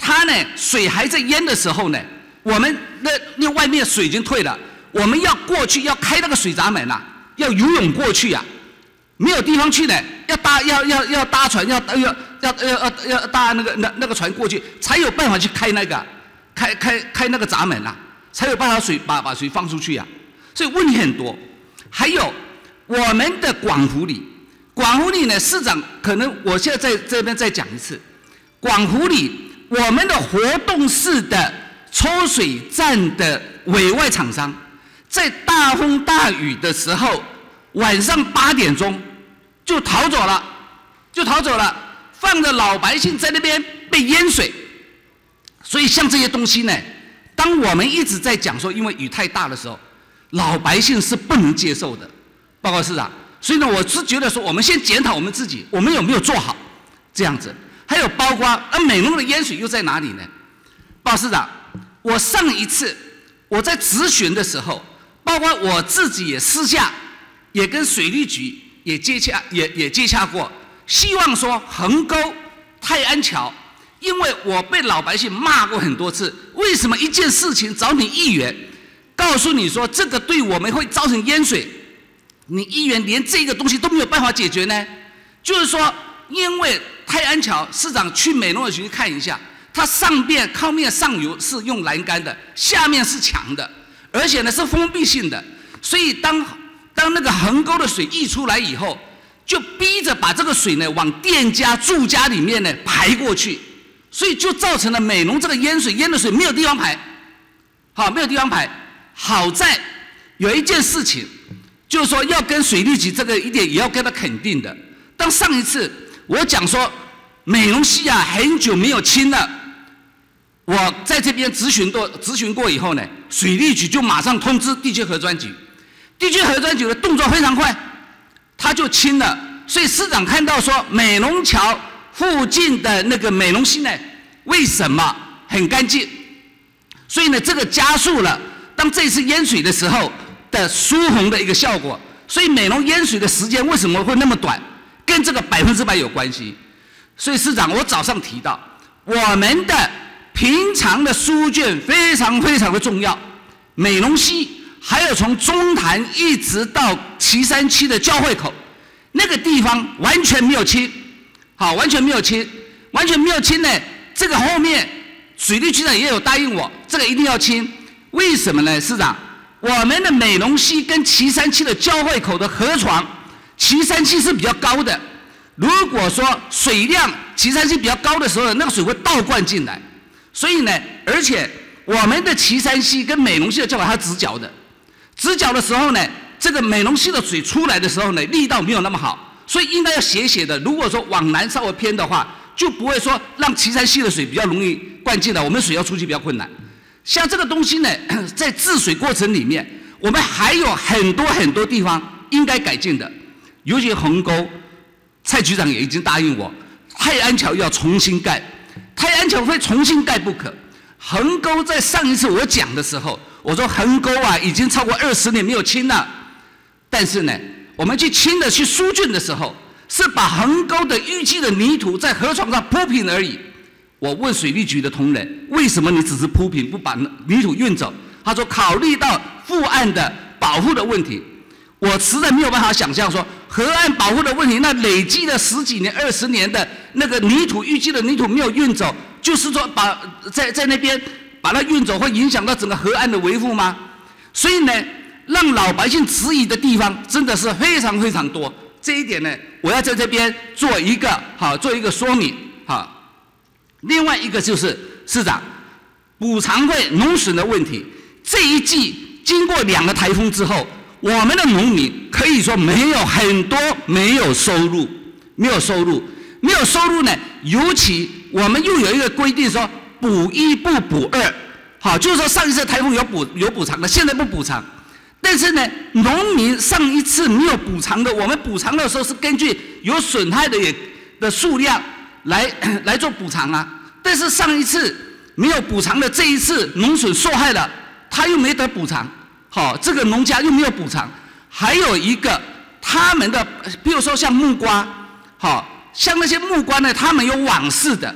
它呢水还在淹的时候呢，我们那那外面水已经退了，我们要过去要开那个水闸门啊，要游泳过去啊，没有地方去呢，要搭要要要搭船，要要要要要要搭那个那那个船过去，才有办法去开那个开开开那个闸门啊，才有办法水把把水放出去啊。所以问题很多。还有我们的广湖里，广湖里呢，市长可能我现在在这边再讲一次，广湖里我们的活动式的抽水站的委外厂商，在大风大雨的时候，晚上八点钟就逃走了，就逃走了，放着老百姓在那边被淹水。所以像这些东西呢，当我们一直在讲说，因为雨太大的时候，老百姓是不能接受的，报告市长。所以呢，我是觉得说，我们先检讨我们自己，我们有没有做好这样子。还有包括啊，美浓的淹水又在哪里呢？报告市长，我上一次我在质询的时候，包括我自己也私下也跟水利局也接洽，也也接洽过，希望说横沟、泰安桥，因为我被老百姓骂过很多次，为什么一件事情找你议员，告诉你说这个对我们会造成淹水，你议员连这个东西都没有办法解决呢？就是说，因为泰安桥，市长去美浓的去看一下，它上面靠面上游是用栏杆的，下面是墙的，而且呢是封闭性的，所以当当那个横沟的水溢出来以后，就逼着把这个水呢往店家、住家里面呢排过去，所以就造成了美浓这个淹水淹的水没有地方排，好，没有地方排。好在有一件事情，就是说要跟水利局这个一点也要跟他肯定的。当上一次我讲说美浓溪啊很久没有清了，我在这边咨询过咨询过以后呢，水利局就马上通知地区核专局，地区核专局的动作非常快，他就清了。所以市长看到说美浓桥附近的那个美浓溪呢，为什么很干净？所以呢，这个加速了当这次淹水的时候的疏洪的一个效果。所以美浓淹水的时间为什么会那么短，跟这个百分之百有关系。所以市长，我早上提到我们的平常的疏浚非常非常的重要，美浓溪还有从中潭一直到旗山区的交汇口那个地方完全没有清，好，完全没有清，完全没有清呢。这个后面水利局长也有答应我，这个一定要清。为什么呢，市长？我们的美浓溪跟旗山区的交汇口的河床，旗山区是比较高的。如果说水量旗山区比较高的时候，那个水会倒灌进来。所以呢，而且我们的旗山溪跟美浓溪的交汇它直角的，直角的时候呢，这个美浓溪的水出来的时候呢，力道没有那么好，所以应该要斜斜的。如果说往南稍微偏的话，就不会说让旗山溪的水比较容易灌进来，我们水要出去比较困难。像这个东西呢，在治水过程里面，我们还有很多很多地方应该改进的，尤其横沟，蔡局长也已经答应我，泰安桥要重新盖，泰安桥非重新盖不可。横沟在上一次我讲的时候，我说横沟啊已经超过二十年没有清了，但是呢，我们去清的去疏浚的时候，是把横沟的淤积的泥土在河床上铺平而已。我问水利局的同仁，为什么你只是铺平不把泥土运走？他说考虑到附岸的保护的问题。我实在没有办法想象说河岸保护的问题，那累积了十几年、二十年的那个泥土淤积的泥土没有运走，就是说把在在那边把它运走，会影响到整个河岸的维护吗？所以呢，让老百姓质疑的地方真的是非常非常多。这一点呢，我要在这边做一个好做一个说明好。另外一个就是市长补偿会农损的问题，这一季经过两个台风之后，我们的农民可以说没有很多没有收入，没有收入，没有收入呢。尤其我们又有一个规定说补一不补二，好，就是说上一次台风有补有补偿的，现在不补偿。但是呢，农民上一次没有补偿的，我们补偿的时候是根据有损害的也的数量来来做补偿啊。但是上一次没有补偿的，这一次农损受害了，他又没得补偿，好，这个农家又没有补偿。还有一个他们的，比如说像木瓜，好，像那些木瓜呢，他们有网式的，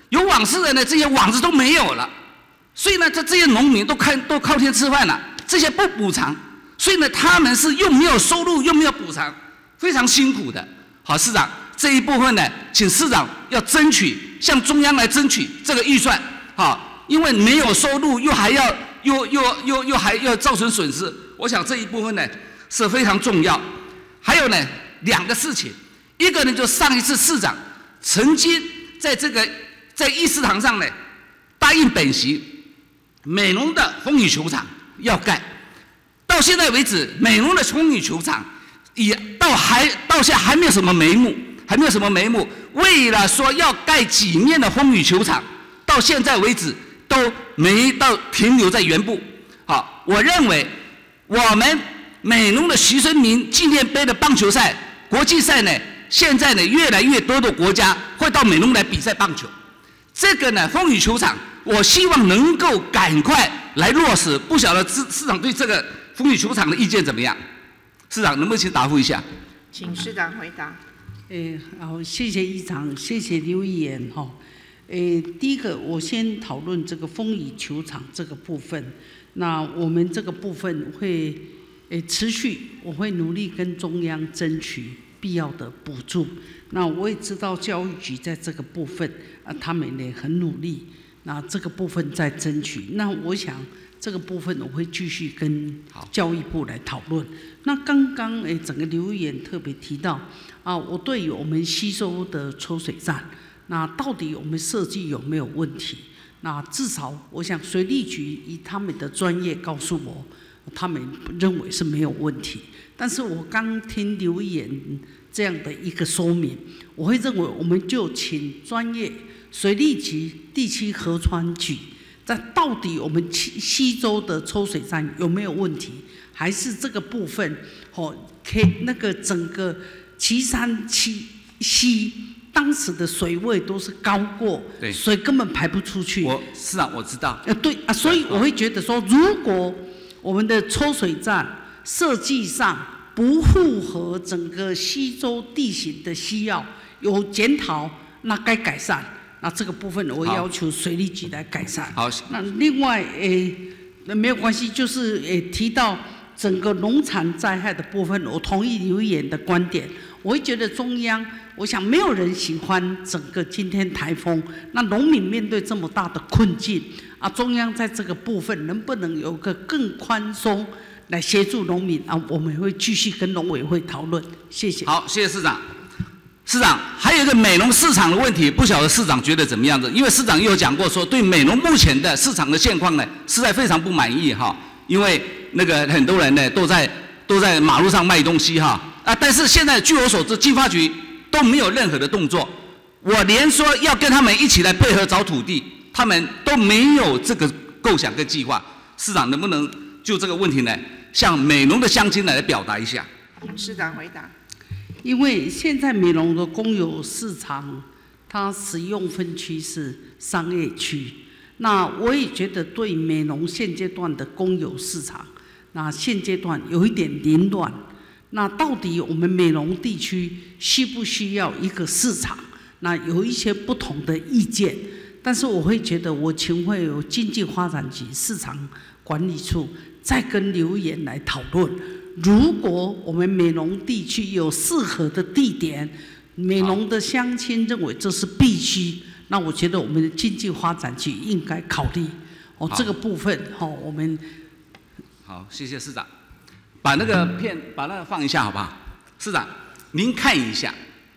有网室的呢，这些网子都没有了，所以呢，这这些农民都看都靠天吃饭了，这些不补偿，所以呢，他们是又没有收入又没有补偿，非常辛苦的。好，市长这一部分呢，请市长要争取向中央来争取这个预算，好，因为没有收入又还要又又又又还要造成损失，我想这一部分呢是非常重要。还有呢两个事情，一个呢就上一次市长曾经在这个在议事堂上呢答应本席美浓的风雨球场要盖，到现在为止，美浓的风雨球场也到还到现在还没有什么眉目，还没有什么眉目。为了说要盖几面的风雨球场，到现在为止都没到停留在原步。好，我认为我们美浓的徐生明纪念杯的棒球赛国际赛呢，现在呢越来越多的国家会到美浓来比赛棒球。这个呢风雨球场，我希望能够赶快来落实。不晓得市市长对这个风雨球场的意见怎么样？市长能不能请答复一下？ 请市长回答。 诶，好，谢谢议长，谢谢刘议员哈。诶，第一个我先讨论这个风雨球场这个部分。那我们这个部分会诶持续，我会努力跟中央争取必要的补助。那我也知道教育局在这个部分啊，他们也很努力。那这个部分在争取。那我想这个部分我会继续跟教育部来讨论。那刚刚诶整个留言特别提到啊，我对于我们吸收的抽水站，那到底我们设计有没有问题？那至少我想水利局以他们的专业告诉我，他们认为是没有问题。但是我刚听留言这样的一个说明，我会认为我们就请专业水利局、地区河川局，在到底我们西周的抽水站有没有问题，还是这个部分哦，可以那个整个旗山七溪当时的水位都是高过，水根本排不出去。 我是啊，我知道。 呃，对啊，所以我会觉得说，如果我们的抽水站设计上不符合整个西周地形的需要，有检讨，那该改善。那这个部分我要求水利局来改善。 好， 那另外诶，没有关系，就是诶提到整个农产灾害的部分，我同意刘议员的观点。我会觉得中央，我想没有人喜欢整个今天台风，那农民面对这么大的困境啊，中央在这个部分能不能有个更宽松来协助农民啊？我们会继续跟农委会讨论。谢谢。 好，谢谢市长。市长，还有一个美浓市场的问题，不晓得市长觉得怎么样子？因为市长也有讲过说，对美浓目前的市场的现况呢，实在非常不满意哈。因为那个很多人呢都在都在马路上卖东西哈啊，但是现在据我所知，经发局都没有任何的动作。我连说要跟他们一起来配合找土地，他们都没有这个构想跟计划。市长能不能就这个问题呢，向美浓的乡亲来表达一下？ 市长回答。 因为现在美浓的公有市场，它使用分区是商业区，那我也觉得对美浓现阶段的公有市场，那现阶段有一点凌乱。那到底我们美浓地区需不需要一个市场？那有一些不同的意见，但是我会觉得我请会有经济发展局市场管理处再跟刘议员来讨论。如果我们美浓地区有适合的地点，美浓的乡亲认为这是必须，那我觉得我们的经济发展局应该考虑哦这个部分哦，我们好，谢谢市长，把那个片把那个放一下好不好？市长，您看一下，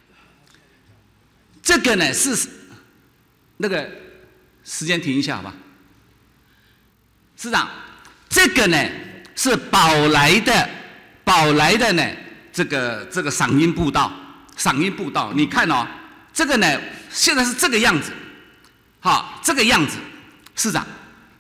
这个呢是那个时间停一下好吧？市长，这个呢是宝来的。宝来的呢，这个这个赏樱步道，赏樱步道，你看哦，这个呢现在是这个样子，好，这个样子，市长，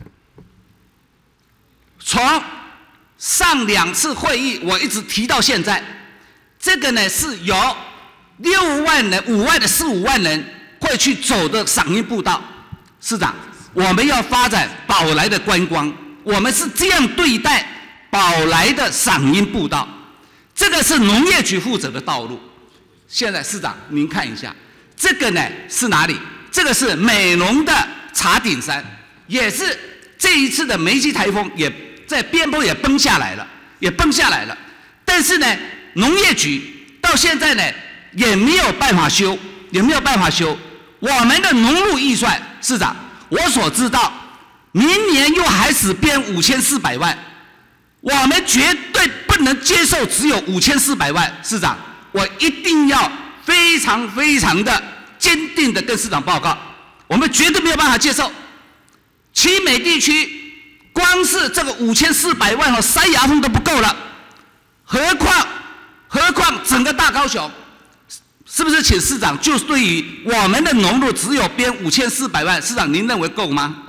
从上两次会议我一直提到现在，这个呢是有六万人、五万的四五万人会去走的赏樱步道，市长，我们要发展宝来的观光，我们是这样对待。宝来的赏樱步道，这个是农业局负责的道路。现在市长您看一下，这个呢是哪里？这这个是美浓的茶顶山，也是这一次的梅基台风也在边坡也崩下来了，也崩下来了。但是呢，农业局到现在呢也没有办法修，也没有办法修。我们的农路预算，市长，我所知道，明年又还是编五千四百万，我们绝对不能接受只有五千四百万，市长，我一定要非常非常的坚定的跟市长报告，我们绝对没有办法接受。奇美地区光是这个五千四百万和塞牙缝都不够了，何况何况整个大高雄，是不是？请市长就对于我们的农路只有编五千四百万，市长您认为够吗？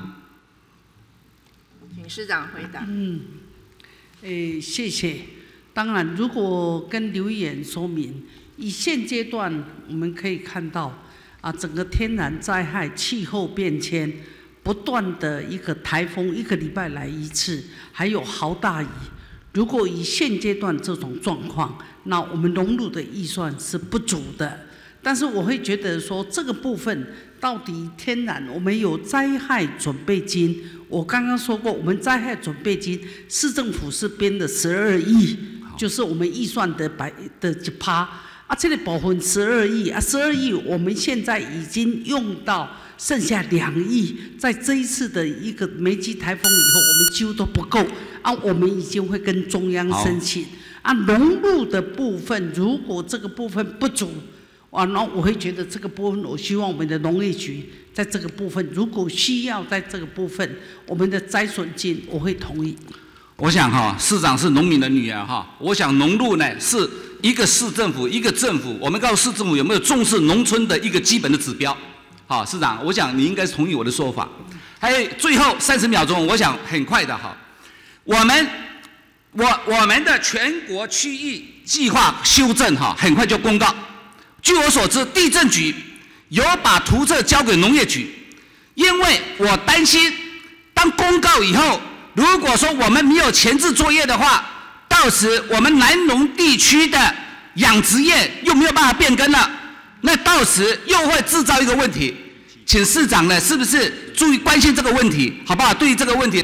请市长回答。 嗯，诶，谢谢。当然，如果跟刘议员说明，以现阶段我们可以看到啊，整个天然灾害、气候变迁。不断的一个台风，一个礼拜来一次，还有豪大雨。如果以现阶段这种状况，那我们农路的预算是不足的。但是我会觉得说，这个部分到底天然我们有灾害准备金，我刚刚说过，我们灾害准备金市政府是编的十二亿，就是我们预算的百的一趴啊，这个部分十二亿啊，十二亿我们现在已经用到。剩下两亿，在这一次的一个梅基台风以后，我们几乎都不够啊。我们已经会跟中央申请啊。农路的部分，如果这个部分不足，啊，那我会觉得这个部分，我希望我们的农业局在这个部分，如果需要在这个部分，我们的灾损金，我会同意。 我想哈，市长是农民的女儿哈，我想农路呢是一个市政府，一个政府，我们告诉市政府有没有重视农村的一个基本的指标。好，市长，我想你应该同意我的说法。还有最后三十秒钟，我想很快的哈，我们我我们的全国区域计划修正哈，很快就公告。据我所知，地政局有把图册交给农业局，因为我担心，当公告以后，如果说我们没有前置作业的话，到时我们南农地区的养殖业又没有办法变更了。那到时又会制造一个问题，请市长呢，是不是注意关心这个问题，好不好？对于这个问题，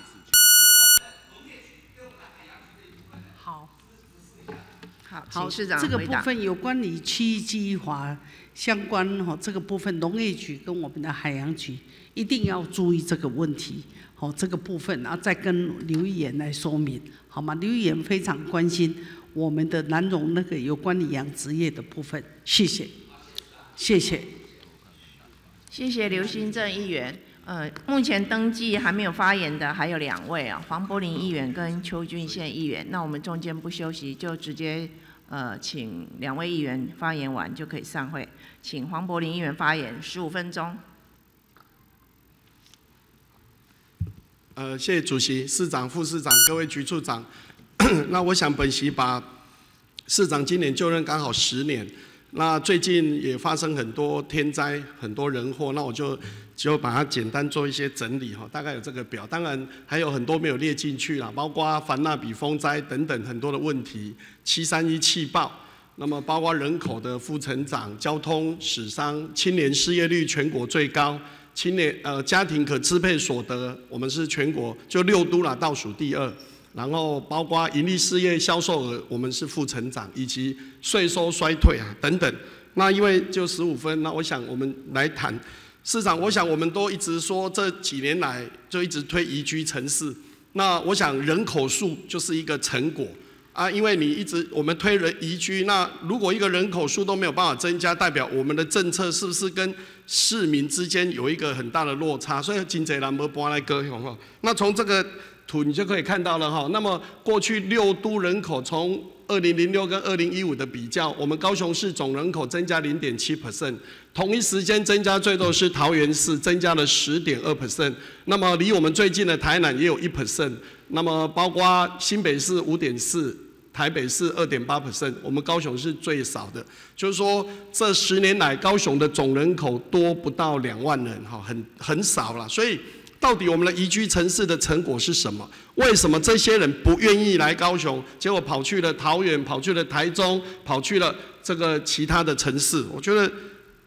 好， 好，请市长这个回答。 部分有关于区域计划相关哈，这个部分农业局跟我们的海洋局一定要注意这个问题。好，这个部分然后再跟刘议员来说明，好吗？刘议员非常关心。我们的南农那个有关于养殖业的部分，谢谢，谢谢， 谢谢刘新正议员。呃，目前登记还没有发言的还有两位啊，黄柏林议员跟邱俊宪议员。那我们中间不休息，就直接呃请两位议员发言完就可以散会。请黄柏林议员发言十五分钟。 呃，谢谢主席、市长、副市长、各位局处长。那我想本席把市长今年就任刚好十年，那最近也发生很多天灾，很多人祸，那我就就把它简单做一些整理哈，大概有这个表，当然还有很多没有列进去啦，包括凡纳比风灾等等很多的问题，七三一气爆，那么包括人口的负成长、交通死伤、青年失业率全国最高。青年呃家庭可支配所得，我们是全国就六都啦倒数第二。然后包括盈利事业销售额，我们是负成长，以及税收衰退啊等等。那因为就十五分，那我想我们来谈市长。我想我们都一直说这几年来就一直推宜居城市。那我想人口数就是一个成果啊，因为你一直我们推人宜居，那如果一个人口数都没有办法增加，代表我们的政策是不是跟市民之间有一个很大的落差？所以真侪人要搬来高雄哈。那从这个图你就可以看到了哈。那么过去六都人口从二零零六跟二零一五的比较，我们高雄市总人口增加 零点七 percent， 同一时间增加最多是桃园市，增加了 十点二 percent。那么离我们最近的台南也有 一 percent。那么包括新北市 五点四。台北市 二点八 percent， 我们高雄是最少的，就是说这十年来高雄的总人口多不到两万人，哈，很很少了。所以到底我们的宜居城市的成果是什么？为什么这些人不愿意来高雄，结果跑去了桃园，跑去了台中，跑去了这个其他的城市？我觉得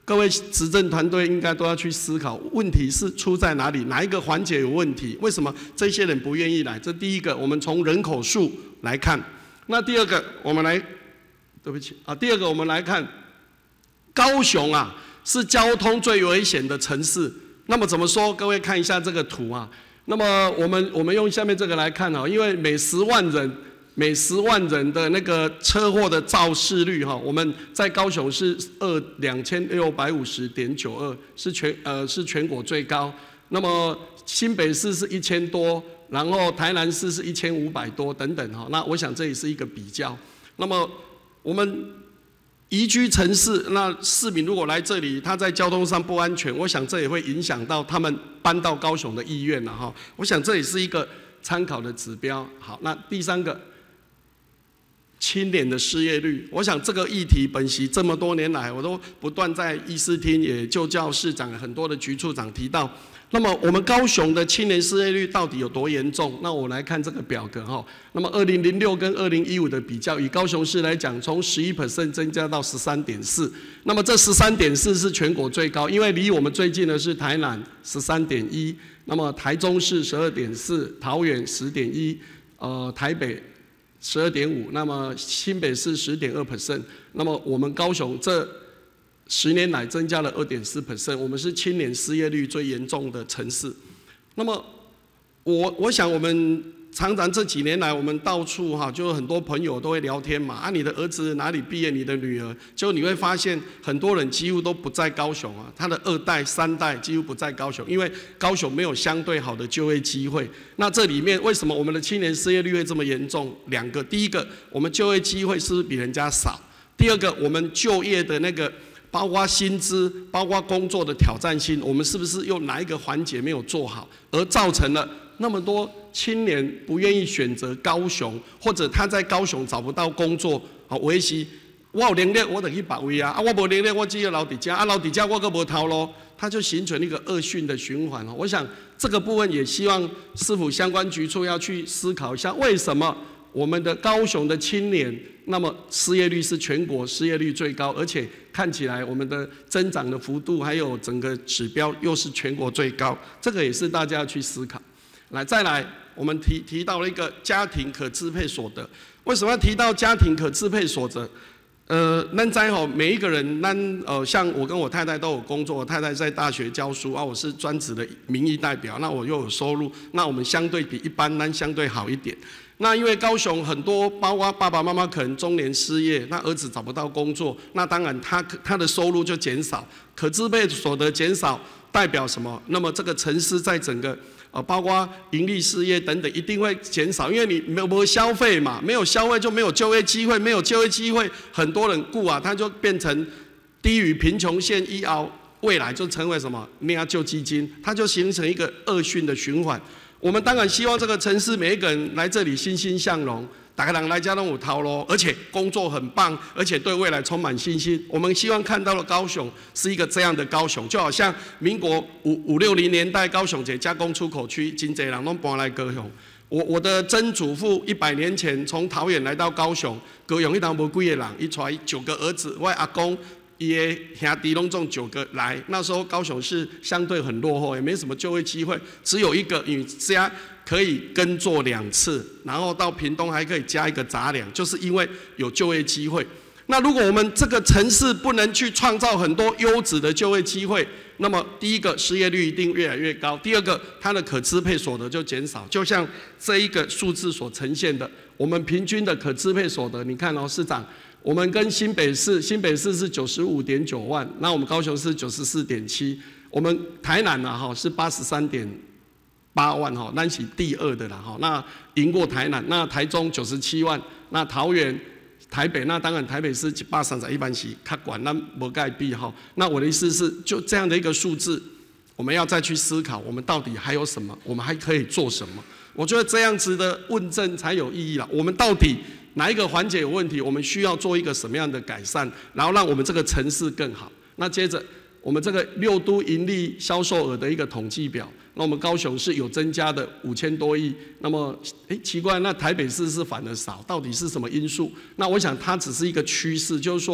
各位执政团队应该都要去思考，问题是出在哪里，哪一个环节有问题？为什么这些人不愿意来？这第一个，我们从人口数来看。那第二个，我们来，对不起啊，第二个我们来看，高雄啊是交通最危险的城市。那么怎么说？各位看一下这个图啊。那么我们我们用下面这个来看啊，因为每十万人。每十万人的那个车祸的肇事率哈，我们在高雄是二两千六百五十点九二，是全呃是全国最高。那么新北市是一千多，然后台南市是一千五百多等等哈。那我想这也是一个比较。那么我们宜居城市，那市民如果来这里，他在交通上不安全，我想这也会影响到他们搬到高雄的意愿了哈。我想这也是一个参考的指标。好，那第三个。青年的失业率，我想这个议题本席这么多年来，我都不断在议事厅也就教市长很多的局处长提到。那么我们高雄的青年失业率到底有多严重？那我来看这个表格哈。那么二零零六跟二零一五的比较，以高雄市来讲，从十一 percent 增加到十三点四。那么这十三点四是全国最高，因为离我们最近的是台南十三点一，那么台中市十二点四，桃园十点一，呃台北。十二点五，那么新北市十点二 percent， 那么我们高雄这十年来增加了二点四 percent， 我们是青年失业率最严重的城市。那么我我想我们常常这几年来，我们到处哈，就很多朋友都会聊天嘛。啊，你的儿子哪里毕业？你的女儿，就你会发现很多人几乎都不在高雄啊，他的二代、三代几乎不在高雄，因为高雄没有相对好的就业机会。那这里面为什么我们的青年失业率会这么严重？两个，第一个，我们就业机会是不是比人家少？第二个，我们就业的那个包括薪资、包括工作的挑战性，我们是不是用哪一个环节没有做好，而造成了那么多青年不愿意选择高雄，或者他在高雄找不到工作，好，维系我有能力我就去别位啊，啊我无能力我只有留伫家，啊留伫家我阁无头路，它就形成一个恶性的循环。我想这个部分也希望市府相关局处要去思考一下，为什么我们的高雄的青年，那么失业率是全国失业率最高，而且看起来我们的增长的幅度还有整个指标又是全国最高，这个也是大家要去思考。来，再来，我们提提到了一个家庭可支配所得。为什么要提到家庭可支配所得？呃，咱知吼，每一个人，咱呃，像我跟我太太都有工作，我太太在大学教书啊，我是专职的民意代表，那我又有收入，那我们相对比一般咱相对好一点。那因为高雄很多，包括爸爸妈妈可能中年失业，那儿子找不到工作，那当然他他的收入就减少，可支配所得减少，代表什么？那么这个城市在整个呃，包括盈利事业等等，一定会减少，因为你没有没有消费嘛，没有消费就没有就业机会，没有就业机会，很多人顾啊，他就变成低于贫穷线以后，未来就成为什么命救基金，它就形成一个恶性的循环。我们当然希望这个城市每一个人来这里欣欣向荣，大家人来家都有头路，而且工作很棒，而且对未来充满信心。我们希望看到的高雄是一个这样的高雄，就好像民国五五六零年代高雄这加工出口区，真侪人都搬来高雄。我我的曾祖父一百年前从桃园来到高雄，高雄一当无几个人，伊带九个儿子，我阿公。伊的兄弟拢总九个来，那时候高雄是相对很落后，也没什么就业机会，只有一个你家可以耕作两次，然后到屏东还可以加一个杂粮，就是因为有就业机会。那如果我们这个城市不能去创造很多优质的就业机会，那么第一个失业率一定越来越高，第二个它的可支配所得就减少，就像这一个数字所呈现的，我们平均的可支配所得，你看哦，市长。我们跟新北市，新北市是九十五点九万，那我们高雄市九十四点七，我们台南啊哈是八十三点八万哈，那是第二的啦哈，那赢过台南，那台中九十七万，那桃园、台北，那当然台北市八三十一般是较管，那无盖比哈，那我的意思是，就这样的一个数字，我们要再去思考，我们到底还有什么，我们还可以做什么？我觉得这样子的问政才有意义啦，我们到底哪一个环节有问题？我们需要做一个什么样的改善，然后让我们这个城市更好。那接着，我们这个六都盈利销售额的一个统计表，那我们高雄市有增加的五千多亿。那么，哎，奇怪，那台北市是反而少，到底是什么因素？那我想它只是一个趋势，就是说，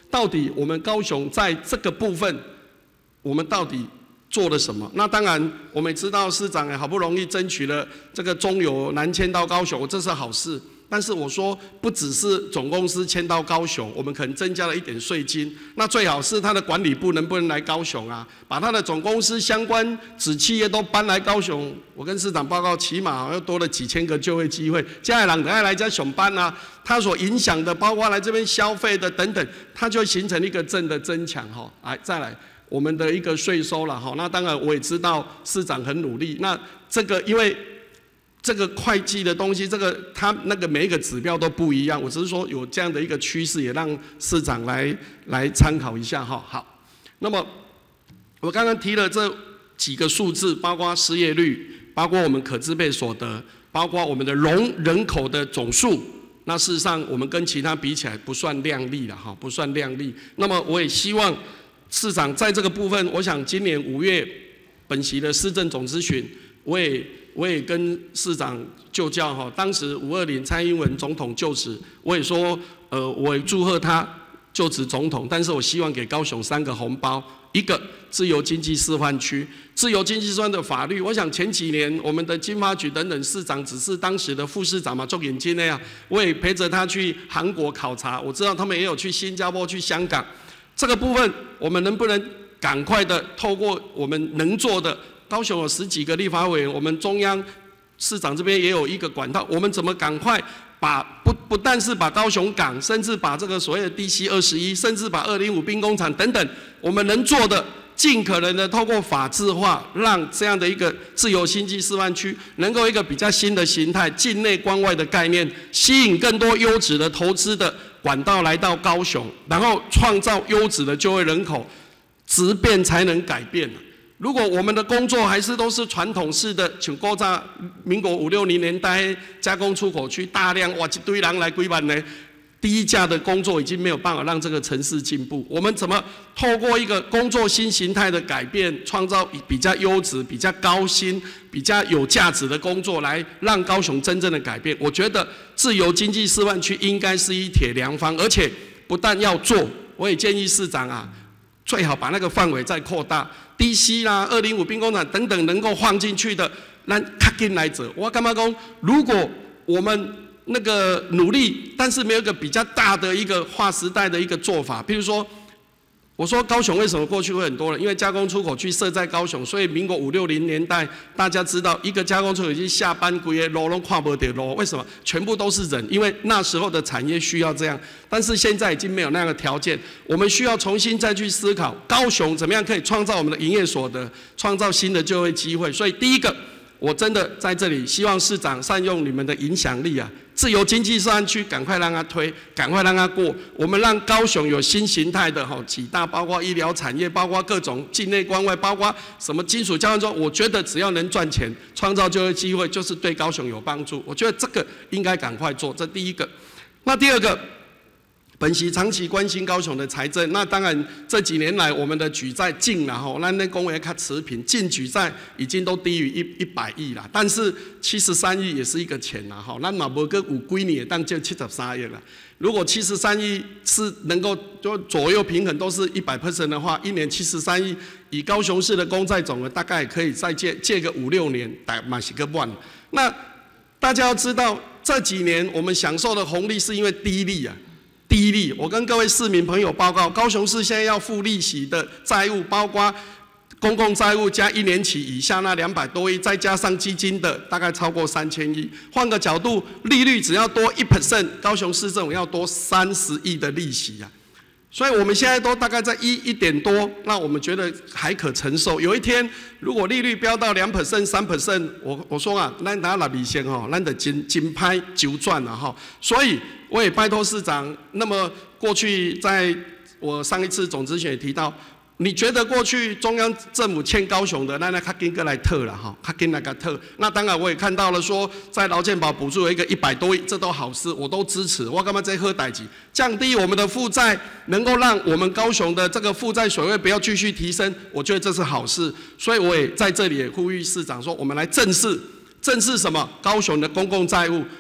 到底我们高雄在这个部分，我们到底做了什么？那当然，我们也知道市长也好不容易争取了这个中油南迁到高雄，这是好事。但是我说，不只是总公司迁到高雄，我们可能增加了一点税金。那最好是他的管理部能不能来高雄啊？把他的总公司相关子企业都搬来高雄。我跟市长报告，起码好像多了几千个就业机会。加海人等下来家熊班啊，他所影响的，包括来这边消费的等等，它就形成一个正的增强哈。来，再来我们的一个税收了哈。那当然我也知道市长很努力。那这个因为。这个会计的东西，这个它那个每一个指标都不一样，我只是说有这样的一个趋势，也让市长来来参考一下哈。好，那么我刚刚提了这几个数字，包括失业率，包括我们可支配所得，包括我们的农人口的总数，那事实上我们跟其他比起来不算亮丽了哈，不算亮丽。那么我也希望市长在这个部分，我想今年五月本席的施政总咨询，我也。我也跟市长就教哈，当时五二零蔡英文总统就职，我也说，呃，我也祝贺他就职总统，但是我希望给高雄三个红包，一个自由经济示范区，自由经济示范的法律，我想前几年我们的经发局等等市长只是当时的副市长嘛，做眼睛那样，我也陪着他去韩国考察，我知道他们也有去新加坡、去香港，这个部分我们能不能赶快的透过我们能做的？高雄有十几个立法委员，我们中央市长这边也有一个管道，我们怎么赶快把不不但是把高雄港，甚至把这个所谓的 D C 二十一，甚至把二零五兵工厂等等，我们能做的，尽可能的透过法制化，让这样的一个自由经济示范区，能够一个比较新的形态，境内关外的概念，吸引更多优质的投资的管道来到高雄，然后创造优质的就业人口，质变才能改变。如果我们的工作还是都是传统式的，像古早民国五六零年代加工出口区大量哇一堆人来规办呢，低价的工作已经没有办法让这个城市进步。我们怎么透过一个工作新形态的改变，创造比较优质、比较高薪、比较有价值的工作，来让高雄真正的改变？我觉得自由经济示范区应该是一铁良方，而且不但要做，我也建议市长啊，最好把那个范围再扩大。D C 啦、二零五兵工厂等等能够放进去的，咱较紧来做。我感觉讲，如果我们那个努力，但是没有一个比较大的一个划时代的一个做法，譬如说，我说高雄为什么过去会很多人？因为加工出口区设在高雄，所以民国五六零年代，大家知道一个加工出口区下班规个路拢看不到路，为什么？全部都是人，因为那时候的产业需要这样。但是现在已经没有那样的条件，我们需要重新再去思考高雄怎么样可以创造我们的营业所得，创造新的就业机会。所以第一个，我真的在这里希望市长善用你们的影响力啊，自由经济示范区赶快让它推，赶快让它过。我们让高雄有新形态的哈几大，包括医疗产业，包括各种境内关外，包括什么金属加工中，我觉得只要能赚钱，创造就业机会，就是对高雄有帮助。我觉得这个应该赶快做，这第一个。那第二个。本席长期关心高雄的财政，那当然这几年来我们的举债净了吼，咱那公园看持平，净举债已经都低于一一百亿了，但是七十三亿也是一个钱啦吼，咱嘛无个有几年当就七十三亿了。如果七十三亿是能够就左右平衡，都是一百 percent 的话，一年七十三亿，以高雄市的公债总额大概可以再借借个五六年，大嘛是个万。那大家要知道，这几年我们享受的红利是因为低利啊。低利，我跟各位市民朋友报告，高雄市现在要付利息的债务，包括公共债务加一年期以下那两百多亿，再加上基金的大概超过三千亿。换个角度，利率只要多一 percent， 高雄市政府要多三十亿的利息啊。所以我们现在都大概在一一点多，那我们觉得还可承受。有一天如果利率飙到两 percent、三 percent， 我我说啊，咱拿六厘先吼，咱得金金拍九赚了哈。所以我也拜托市长，那么过去在我上一次总咨询也提到。你觉得过去中央政府欠高雄的，那那较紧过来特了哈，较紧来个特。那当然我也看到了说，在劳健保补助有一个一百多亿，这都好事，我都支持。我干嘛在喝代级？降低我们的负债，能够让我们高雄的这个负债水位不要继续提升，我觉得这是好事。所以我也在这里也呼吁市长说，我们来正视正视什么？高雄的公共债务。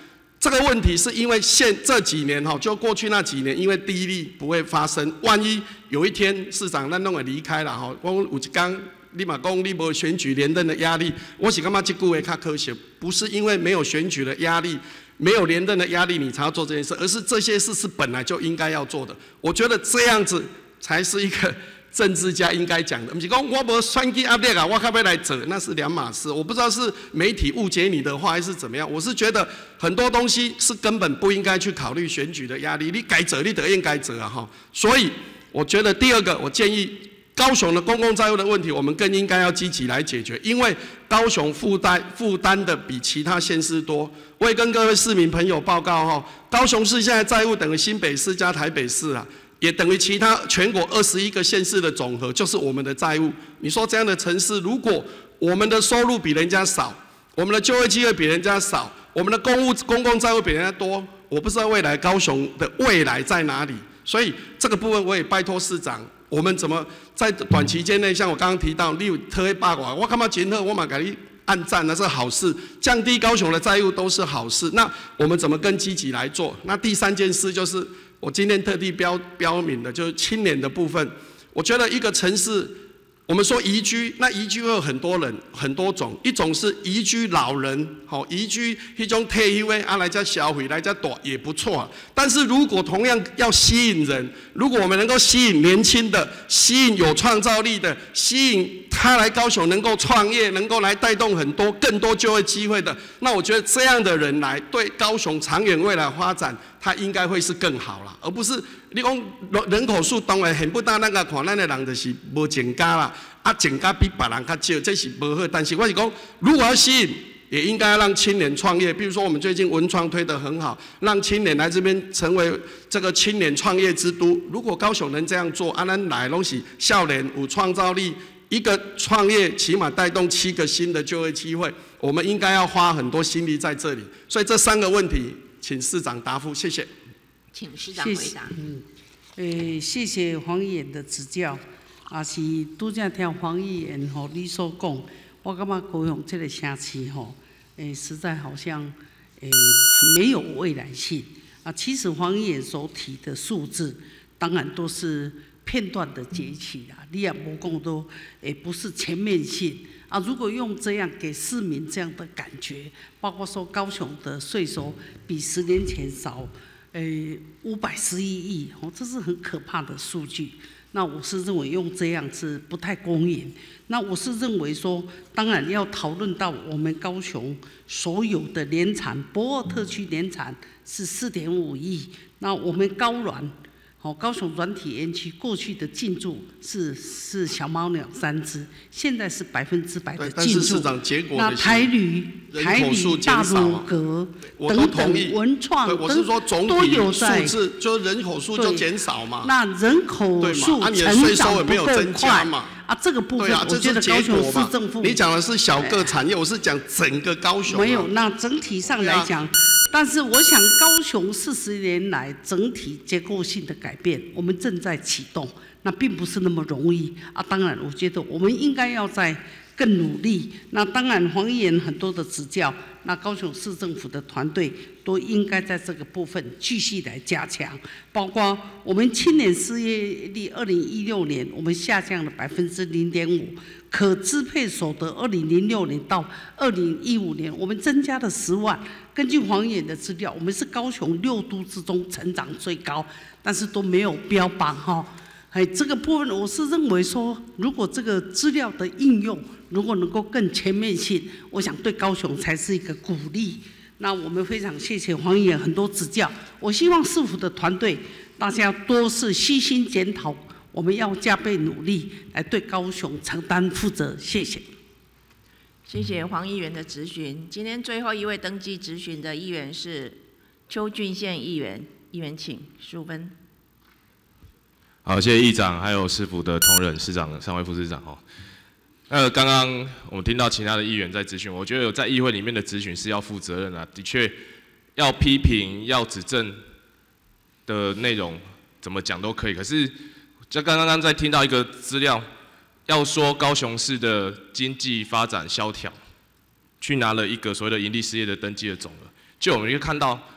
这个问题是因为现这几年哈，就过去那几年，因为第一例不会发生，万一有一天市长咱弄会离开了哈，我有一天你嘛讲你无选举连任的压力，我是感觉这句话较科学，不是因为没有选举的压力。没有连任的压力，你才要做这件事，而是这些事是本来就应该要做的。我觉得这样子才是一个政治家应该讲的，不是讲我无选举压力啊，我靠要来走，那是两码事。我不知道是媒体误解你的话还是怎么样。我是觉得很多东西是根本不应该去考虑选举的压力，你该走你得应该走啊哈。所以我觉得第二个，我建议。高雄的公共债务的问题，我们更应该要积极来解决，因为高雄负担负担的比其他县市多。我也跟各位市民朋友报告哈，高雄市现在债务等于新北市加台北市啊，也等于其他全国二十一个县市的总和，就是我们的债务。你说这样的城市，如果我们的收入比人家少，我们的就业机会比人家少，我们的公务公共债务比人家多，我不知道未来高雄的未来在哪里。所以这个部分我也拜托市长。我们怎么在短期间内，像我刚刚提到，你有特八卦，我干嘛今后我嘛给你按赞，那是好事，降低高雄的债务都是好事。那我们怎么更积极来做？那第三件事就是我今天特地标标明的，就是青年的部分。我觉得一个城市，我们说宜居，那宜居会有很多人很多种，一种是宜居老人，好宜居一种退休的啊来家消费来家躲也不错、啊。但是如果同样要吸引人，如果我们能够吸引年轻的、吸引有创造力的、吸引他来高雄能够创业、能够来带动很多更多就业机会的，那我觉得这样的人来对高雄长远未来发展，他应该会是更好啦，而不是你讲人口数当然很不大，那个看咱的人就是无增加啦，啊增加比别人较少，这是不好。但是我是讲，如果要吸引。也应该让青年创业，比如说我们最近文创推得很好，让青年来这边成为这个青年创业之都。如果高雄能这样做，安咱来东西少年有创造力，一个创业起码带动七个新的就业机会，我们应该要花很多心力在这里。所以这三个问题，请市长答复，谢谢。 请市长回答。 嗯，诶，谢谢黄议员的指教，也是拄则听黄议员吼你所讲。我感觉高雄这个城市吼，诶，实在好像诶没有未来性啊。其实黄议员所提的数字，当然都是片段的截取啦，你也无讲都诶不是全面性啊。如果用这样给市民这样的感觉，包括说高雄的税收比十年前少，诶五百十一亿，哦，这是很可怕的数据。那我是认为用这样是不太公允。那我是认为说，当然要讨论到我们高雄所有的联产，博尔特区联产是四点五亿，那我们高软，好高雄软体园区过去的进驻是是小猫鸟三只，现在是百分之百的进驻。 但是市长结果那台旅、台旅、大鲁阁等等文创我是说总体数字，就是人口数就减少嘛。 那人口数成长不够快嘛？啊，这个部分我觉得高雄市政府， 你讲的是小个产业，我是讲整个高雄。 没有，那整体上来讲。但是我想，高雄四十年来整体结构性的改变，我们正在启动，那并不是那么容易啊。当然，我觉得我们应该要在更努力。那当然，黄议员很多的指教，那高雄市政府的团队都应该在这个部分继续来加强。包括我们青年失业率，二零一六年我们下降了百分之零点五。可支配所得，二零零六年到二零一五年，我们增加了十万。根据黄议员的资料，我们是高雄六都之中成长最高，但是都没有标榜哈。哎，这个部分我是认为说，如果这个资料的应用如果能够更全面性，我想对高雄才是一个鼓励。那我们非常谢谢黄议员很多指教，我希望市府的团队大家多是悉心检讨。我们要加倍努力来对高雄承担负责，谢谢。 谢谢黄议员的质询。今天最后一位登记质询的议员是邱俊宪议员，议员请，十五分。 好，谢谢议长，还有市府的同仁、市长、三位副市长哦。那刚刚我们听到其他的议员在质询，我觉得有在议会里面的质询是要负责任啊，的确要批评、要指正的内容怎么讲都可以，可是。就刚刚刚在听到一个资料，要说高雄市的经济发展萧条，去拿了一个所谓的营利事业的登记的总额，就我们就看到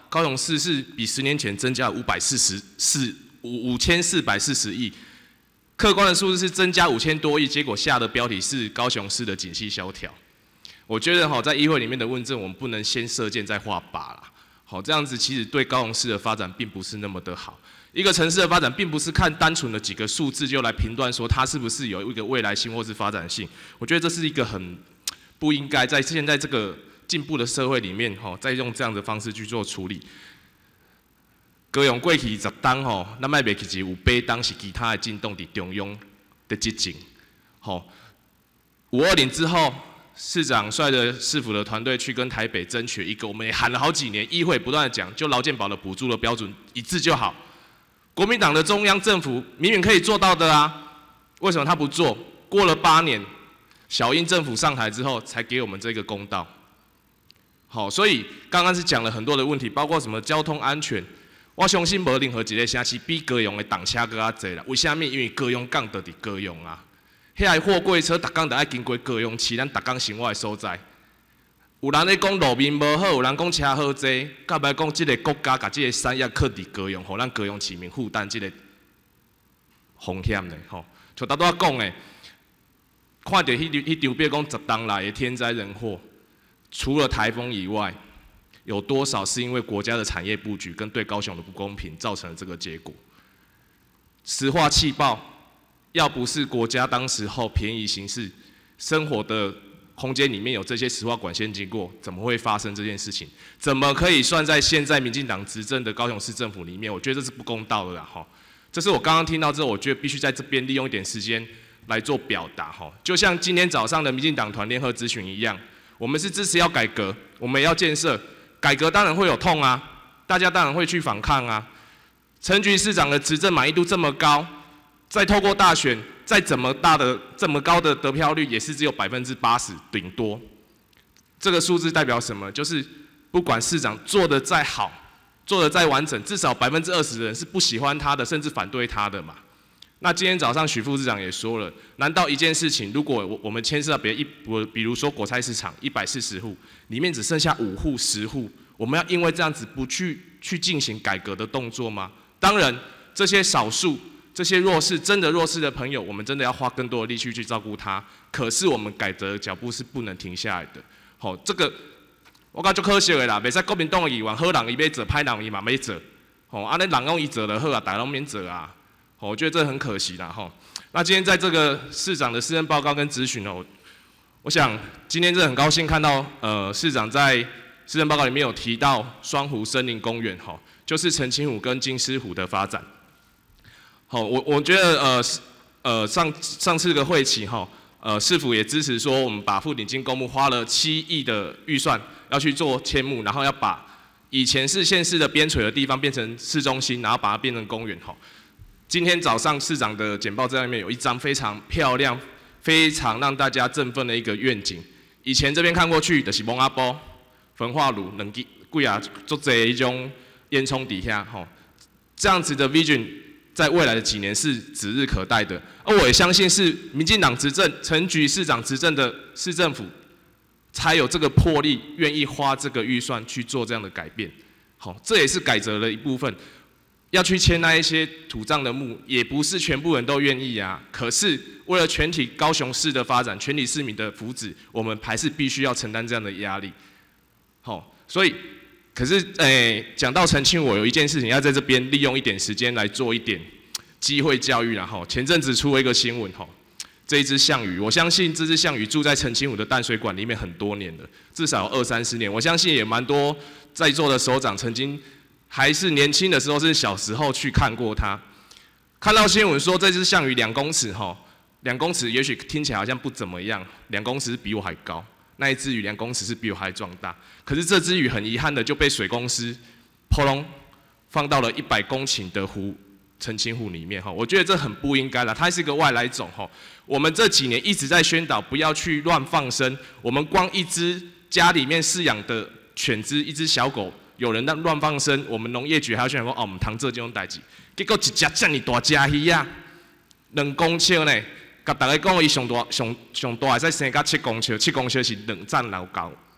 高雄市是比十年前增加了五百四十四五五千四百四十亿，客观的数字是增加五千多亿，结果下的标题是高雄市的景气萧条。我觉得哈，在议会里面的问政，我们不能先射箭再画靶啦。好，这样子其实对高雄市的发展并不是那么的好。一个城市的发展，并不是看单纯的几个数字就来评断说它是不是有一个未来性或是发展性。我觉得这是一个很不应该在现在这个进步的社会里面，哈，再用这样的方式去做处理。高雄过去十档吼，咱卖袂去有八档是其他的进动伫中央的执政，吼。五二零之后，市长率着市府的团队去跟台北争取一个，我们也喊了好几年，议会不断的讲，就劳健保的补助的标准一致就好。国民党的中央政府明明可以做到的啊，为什么他不做？过了八年，小英政府上台之后，才给我们这个公道。好，所以刚刚是讲了很多的问题，包括什么交通安全。我相信无任何一个城市比高雄的动车更较侪啦。为什么？因为高雄港就伫高雄啊，遐个货柜车逐工都爱经过高雄市，咱逐工生活的所在。有人咧讲路面无好，有人讲车好坐，甲尾讲即个国家甲即个产业靠伫高雄，互咱高雄市民负担即个风险咧，吼。像大多讲诶，看到迄迄张，比如讲十档来的天灾人祸，除了台风以外，有多少是因为国家的产业布局跟对高雄的不公平造成了这个结果？石化气爆，要不是国家当时候便宜行事，生活的空间里面有这些石化管线经过，怎么会发生这件事情？怎么可以算在现在民进党执政的高雄市政府里面？我觉得这是不公道的啦，哈。这是我刚刚听到之后，我觉得必须在这边利用一点时间来做表达，哈。就像今天早上的民进党团联合咨询一样，我们是支持要改革，我们也要建设，改革当然会有痛啊，大家当然会去反抗啊。陈菊市长的执政满意度这么高，再透过大选。再怎么大的、这么高的得票率，也是只有百分之八十顶多。这个数字代表什么？就是不管市长做得再好，做得再完整，至少百分之二十的人是不喜欢他的，甚至反对他的嘛。那今天早上许副市长也说了，难道一件事情，如果我我们牵涉到别一，我比如说果菜市场一百四十户，里面只剩下五户、十户，我们要因为这样子不去去进行改革的动作吗？当然，这些少数。这些弱势、真的弱势的朋友，我们真的要花更多的力气去照顾他。可是我们改革的脚步是不能停下来的。好、哦，这个我感觉可惜的啦，袂使国民党的议员好人伊要做，歹人伊嘛要做。哦，安尼人讲伊做就好啊，大家拢免做啊。哦，我觉得这很可惜啦。吼、哦，那今天在这个市长的施政报告跟咨询哦，我想今天真的很高兴看到，呃，市长在施政报告里面有提到双湖森林公园，吼、哦，就是澄清湖跟金狮湖的发展。好，我我觉得呃呃上上次个会期哈，呃市府也支持说我们把富鼎金公墓花了七亿的预算要去做迁墓，然后要把以前是县市的边陲的地方变成市中心，然后把它变成公园哈。今天早上市长的简报在里面有一张非常漂亮、非常让大家振奋的一个愿景。以前这边看过去就是蒙阿波、焚化炉、两几几啊做这一种烟囱底下哈，这样子的 vision。在未来的几年是指日可待的，而我也相信是民进党执政、陈菊市长执政的市政府，才有这个魄力，愿意花这个预算去做这样的改变。好，这也是改革的一部分。要去迁那一些土葬的墓，也不是全部人都愿意啊。可是为了全体高雄市的发展、全体市民的福祉，我们还是必须要承担这样的压力。好，所以。可是，诶，讲到澄清，我有一件事情要在这边利用一点时间来做一点机会教育啦吼。前阵子出了一个新闻吼，这一只象鱼，我相信这只象鱼住在澄清湖的淡水馆里面很多年了，至少有二三十年。我相信也蛮多在座的首长曾经还是年轻的时候，是小时候去看过它。看到新闻说这只象鱼两公尺吼，两公尺也许听起来好像不怎么样，两公尺比我还高。那一只鱼两公尺是比我还壮大，可是这只鱼很遗憾的就被水公司扑通放到了一百公顷的湖澄清湖里面哈，我觉得这很不应该啦，它是一个外来种哈。我们这几年一直在宣导不要去乱放生，我们光一只家里面饲养的犬只，一只小狗，有人乱放生，我们农业局还要宣传说哦，我们塘这这种代志，结果一只这么大只鱼啊，两公尺呢。甲大家讲，伊上大上上大会使生到七公尺，七公尺是两站楼高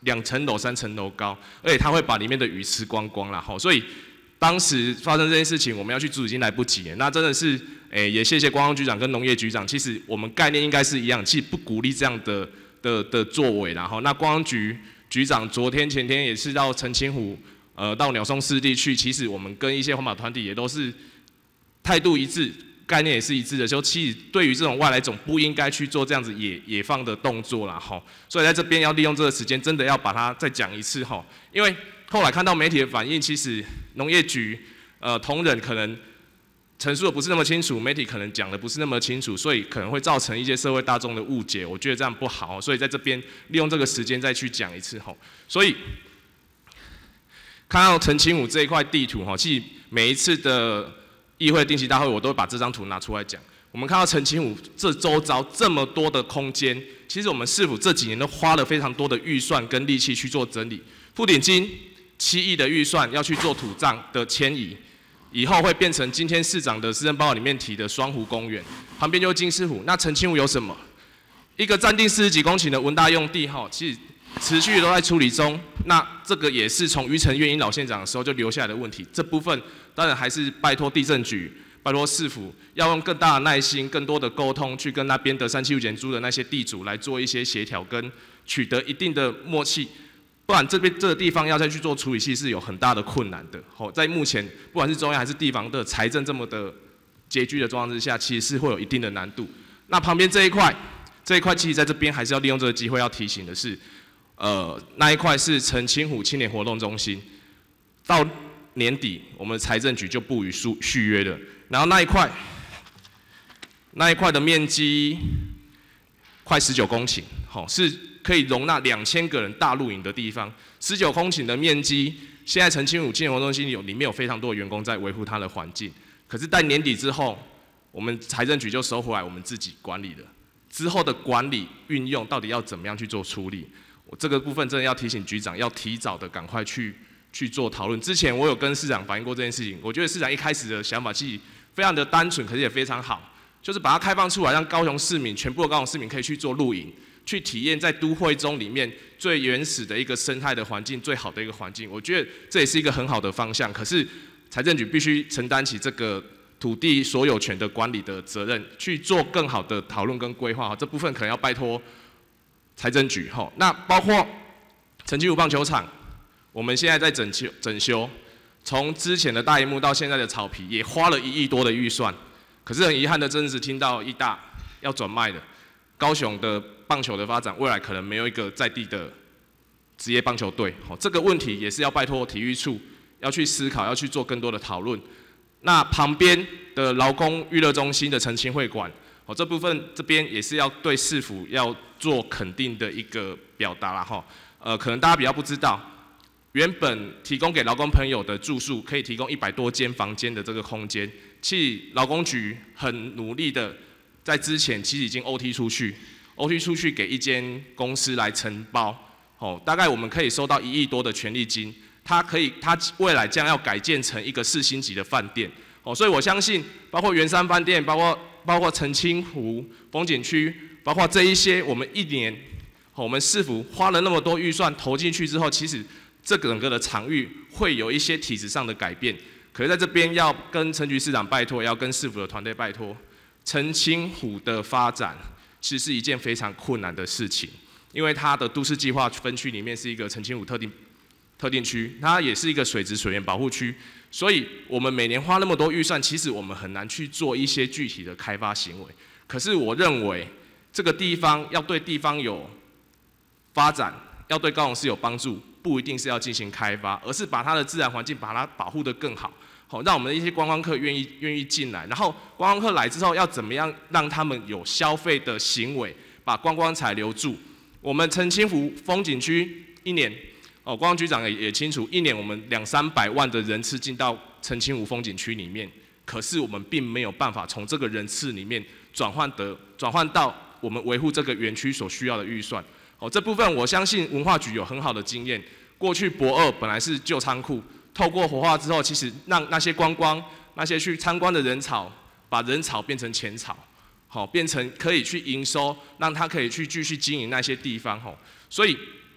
两层楼、三层楼高，而且它会把里面的鱼吃光光啦。吼，所以当时发生这件事情，我们要去阻止已经来不及了。那真的是，诶、欸，也谢谢观光局长跟农业局长。其实我们概念应该是一样，其实不鼓励这样的的的作为啦。吼，那观光局局长昨天前天也是到澄清湖，呃，到鸟松湿地去。其实我们跟一些环保团体也都是态度一致。概念也是一致的，就其实对于这种外来种不应该去做这样子野野放的动作啦，吼，所以在这边要利用这个时间，真的要把它再讲一次吼，因为后来看到媒体的反应，其实农业局呃同仁可能陈述的不是那么清楚，媒体可能讲的不是那么清楚，所以可能会造成一些社会大众的误解，我觉得这样不好，所以在这边利用这个时间再去讲一次吼，所以看到澄清湖这一块地图吼，其实每一次的议会定期大会，我都会把这张图拿出来讲。我们看到澄清湖这周遭这么多的空间，其实我们市府这几年都花了非常多的预算跟力气去做整理。富鼎金七亿的预算要去做土葬的迁移，以后会变成今天市长的施政报告里面提的双湖公园，旁边就是金狮湖。那澄清湖有什么？一个占地四十几公顷的文大用地，哈，其实持续都在处理中。那这个也是从于承岳英老县长的时候就留下来的问题，这部分。当然还是拜托地政局、拜托市府，要用更大的耐心、更多的沟通，去跟那边的三七五减租的那些地主来做一些协调，跟取得一定的默契。不然这边这个地方要再去做处理器是有很大的困难的。好，在目前不管是中央还是地方的财政这么的拮据的状况之下，其实是会有一定的难度。那旁边这一块，这一块其实在这边还是要利用这个机会要提醒的是，呃，那一块是澄清湖青年活动中心，到年底，我们财政局就不予续续约了。然后那一块，那一块的面积快十九公顷，好，是可以容纳两千个人大露营的地方。十九公顷的面积，现在澄清湖青年活动中心有里面有非常多的员工在维护它的环境。可是，在年底之后，我们财政局就收回来，我们自己管理了。之后的管理运用到底要怎么样去做处理？我这个部分真的要提醒局长，要提早的赶快去。去做讨论。之前我有跟市长反映过这件事情，我觉得市长一开始的想法其实非常的单纯，可是也非常好，就是把它开放出来，让高雄市民全部的高雄市民可以去做露营，去体验在都会中里面最原始的一个生态的环境，最好的一个环境。我觉得这也是一个很好的方向。可是财政局必须承担起这个土地所有权的管理的责任，去做更好的讨论跟规划。这部分可能要拜托财政局哈。那包括澄清湖棒球场。我们现在在整修，整修，从之前的大萤幕到现在的草皮，也花了一亿多的预算。可是很遗憾的，真的是听到义大要转卖的，高雄的棒球的发展，未来可能没有一个在地的职业棒球队。好，这个问题也是要拜托体育处要去思考，要去做更多的讨论。那旁边的劳工娱乐中心的澄清会馆，好，这部分这边也是要对市府要做肯定的一个表达啦哈。呃，可能大家比较不知道。原本提供给劳工朋友的住宿，可以提供一百多间房间的这个空间，其实劳工局很努力的，在之前其实已经 O T 出去 ，O T 出去给一间公司来承包，哦，大概我们可以收到一亿多的权利金，它可以，它未来将要改建成一个四星级的饭店，哦，所以我相信，包括圆山饭店，包括包括澄清湖风景区，包括这一些，我们一年，哦，我们市府花了那么多预算投进去之后，其实。这整个的场域会有一些体制上的改变，可是在这边要跟陈局市长拜托，也要跟市府的团队拜托，澄清湖的发展其实是一件非常困难的事情，因为它的都市计划分区里面是一个澄清湖特定特定区，它也是一个水质水源保护区，所以我们每年花那么多预算，其实我们很难去做一些具体的开发行为。可是我认为这个地方要对地方有发展，要对高雄市有帮助。不一定是要进行开发，而是把它的自然环境把它保护得更好，好让我们的一些观光客愿意愿意进来。然后观光客来之后，要怎么样让他们有消费的行为，把观光财留住。我们澄清湖风景区一年，哦，观光局长也也清楚，一年我们两三百万的人次进到澄清湖风景区里面，可是我们并没有办法从这个人次里面转换得转换到我们维护这个园区所需要的预算。哦，这部分我相信文化局有很好的经验。过去博二本来是旧仓库，透过活化之后，其实让那些观光、那些去参观的人潮，把人潮变成钱潮，好，变成可以去营收，让他可以去继续经营那些地方，吼。所以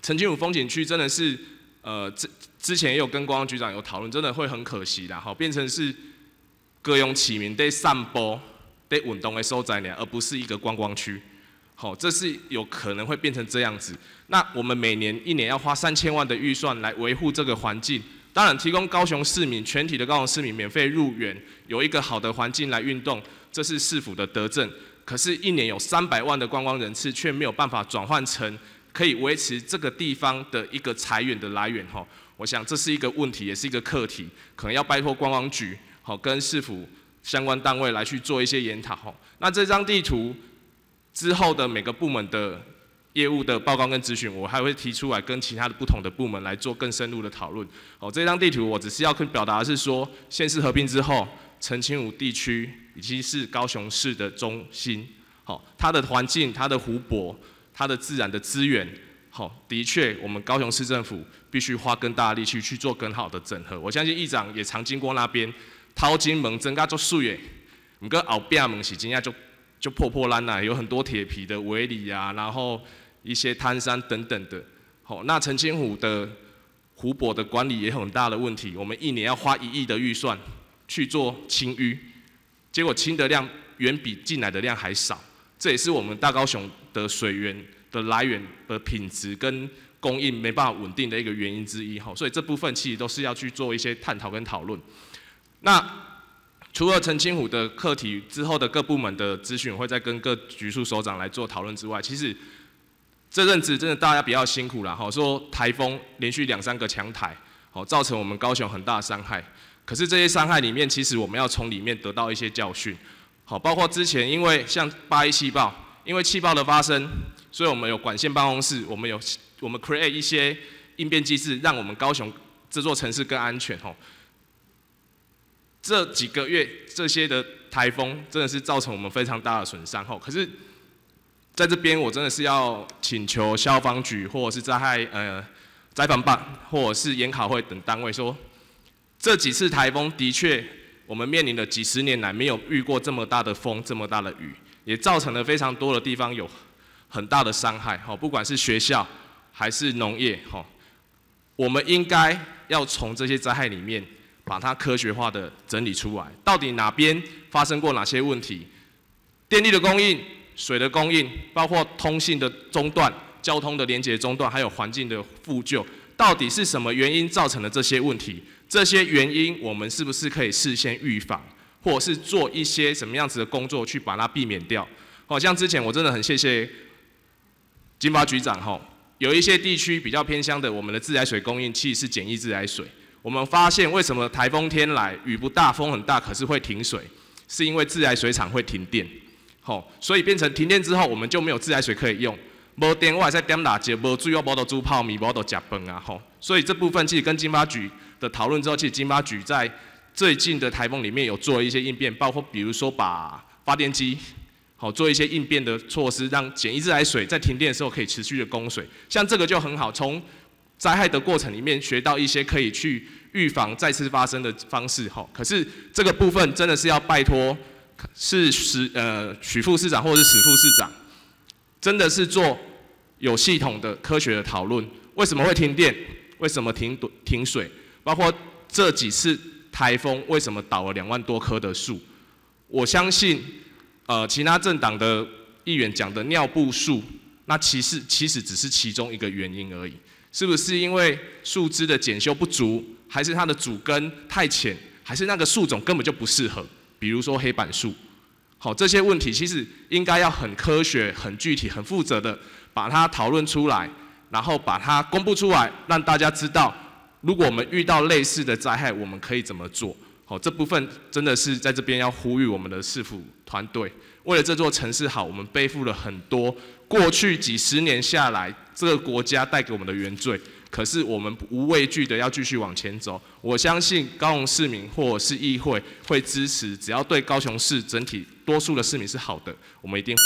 澄清湖风景区真的是，呃，之之前也有跟观光局长有讨论，真的会很可惜啦，好，变成是各用市民在散步、在运动的所在呢，而不是一个观光区。好，这是有可能会变成这样子。那我们每年一年要花三千万的预算来维护这个环境，当然提供高雄市民全体的高雄市民免费入园，有一个好的环境来运动，这是市府的德政。可是，一年有三百万的观光人次，却没有办法转换成可以维持这个地方的一个财源的来源哈。我想这是一个问题，也是一个课题，可能要拜托观光局好跟市府相关单位来去做一些研讨哈。那这张地图之后的每个部门的业务的报告跟咨询，我还会提出来跟其他的不同的部门来做更深入的讨论。哦，这张地图我只是要跟表达的是说，县市合并之后，澄清湖地区已经是高雄市的中心。好，它的环境、它的湖泊、它的自然的资源，好，的确我们高雄市政府必须花更大的力气去做更好的整合。我相信议长也常经过那边，头前门真甲足水的，不过后壁门是真正就就破破烂烂，有很多铁皮的围篱啊，然后一些滩山等等的。好，那澄清湖的湖泊的管理也有很大的问题，我们一年要花一亿的预算去做清淤，结果清的量远比进来的量还少，这也是我们大高雄的水源的来源的品质跟供应没办法稳定的一个原因之一。所以这部分其实都是要去做一些探讨跟讨论。那除了澄清湖的课题之后的各部门的咨询，会再跟各局处首长来做讨论之外，其实这阵子真的大家比较辛苦啦，说台风连续两三个强台，造成我们高雄很大的伤害。可是这些伤害里面，其实我们要从里面得到一些教训。好，包括之前因为像八一气爆，因为气爆的发生，所以我们有管线办公室，我们有我们 create 一些应变机制，让我们高雄这座城市更安全。吼，这几个月这些的台风真的是造成我们非常大的损伤。吼，可是在这边我真的是要请求消防局或者是灾害呃灾防办或者是研考会等单位说，这几次台风的确。我们面临了几十年来没有遇过这么大的风、这么大的雨，也造成了非常多的地方有很大的伤害。不管是学校还是农业，我们应该要从这些灾害里面把它科学化的整理出来，到底哪边发生过哪些问题？电力的供应、水的供应，包括通信的中断、交通的连结中断，还有环境的复旧，到底是什么原因造成了这些问题？这些原因，我们是不是可以事先预防，或者是做一些什么样子的工作去把它避免掉？好像之前我真的很谢谢经发局长哈，有一些地区比较偏乡的，我们的自来水供应其实是简易自来水。我们发现为什么台风天来雨不大风很大，可是会停水，是因为自来水厂会停电。好，所以变成停电之后，我们就没有自来水可以用。无电我还在点蜡烛，无水我无得煮泡面，无得吃饭啊吼。所以这部分其实跟经发局的讨论之后，其实经发局在最近的台风里面有做一些应变，包括比如说把发电机好做一些应变的措施，让简易自来水在停电的时候可以持续的供水。像这个就很好，从灾害的过程里面学到一些可以去预防再次发生的方式吼。可是这个部分真的是要拜托是史呃许副市长或者是史副市长。真的是做有系统的科学的讨论，为什么会停电？为什么停停水？包括这几次台风为什么倒了两万多棵的树？我相信，呃，其他政党的议员讲的尿布树，那其实其实只是其中一个原因而已。是不是因为树枝的检修不足，还是它的主根太浅，还是那个树种根本就不适合？比如说黑板树。好，这些问题其实应该要很科学、很具体、很负责的把它讨论出来，然后把它公布出来，让大家知道，如果我们遇到类似的灾害，我们可以怎么做。好，这部分真的是在这边要呼吁我们的市府团队，为了这座城市好，我们背负了很多过去几十年下来这个国家带给我们的原罪。可是我们无畏惧的要继续往前走，我相信高雄市民或者是议会会支持，只要对高雄市整体多数的市民是好的，我们一定。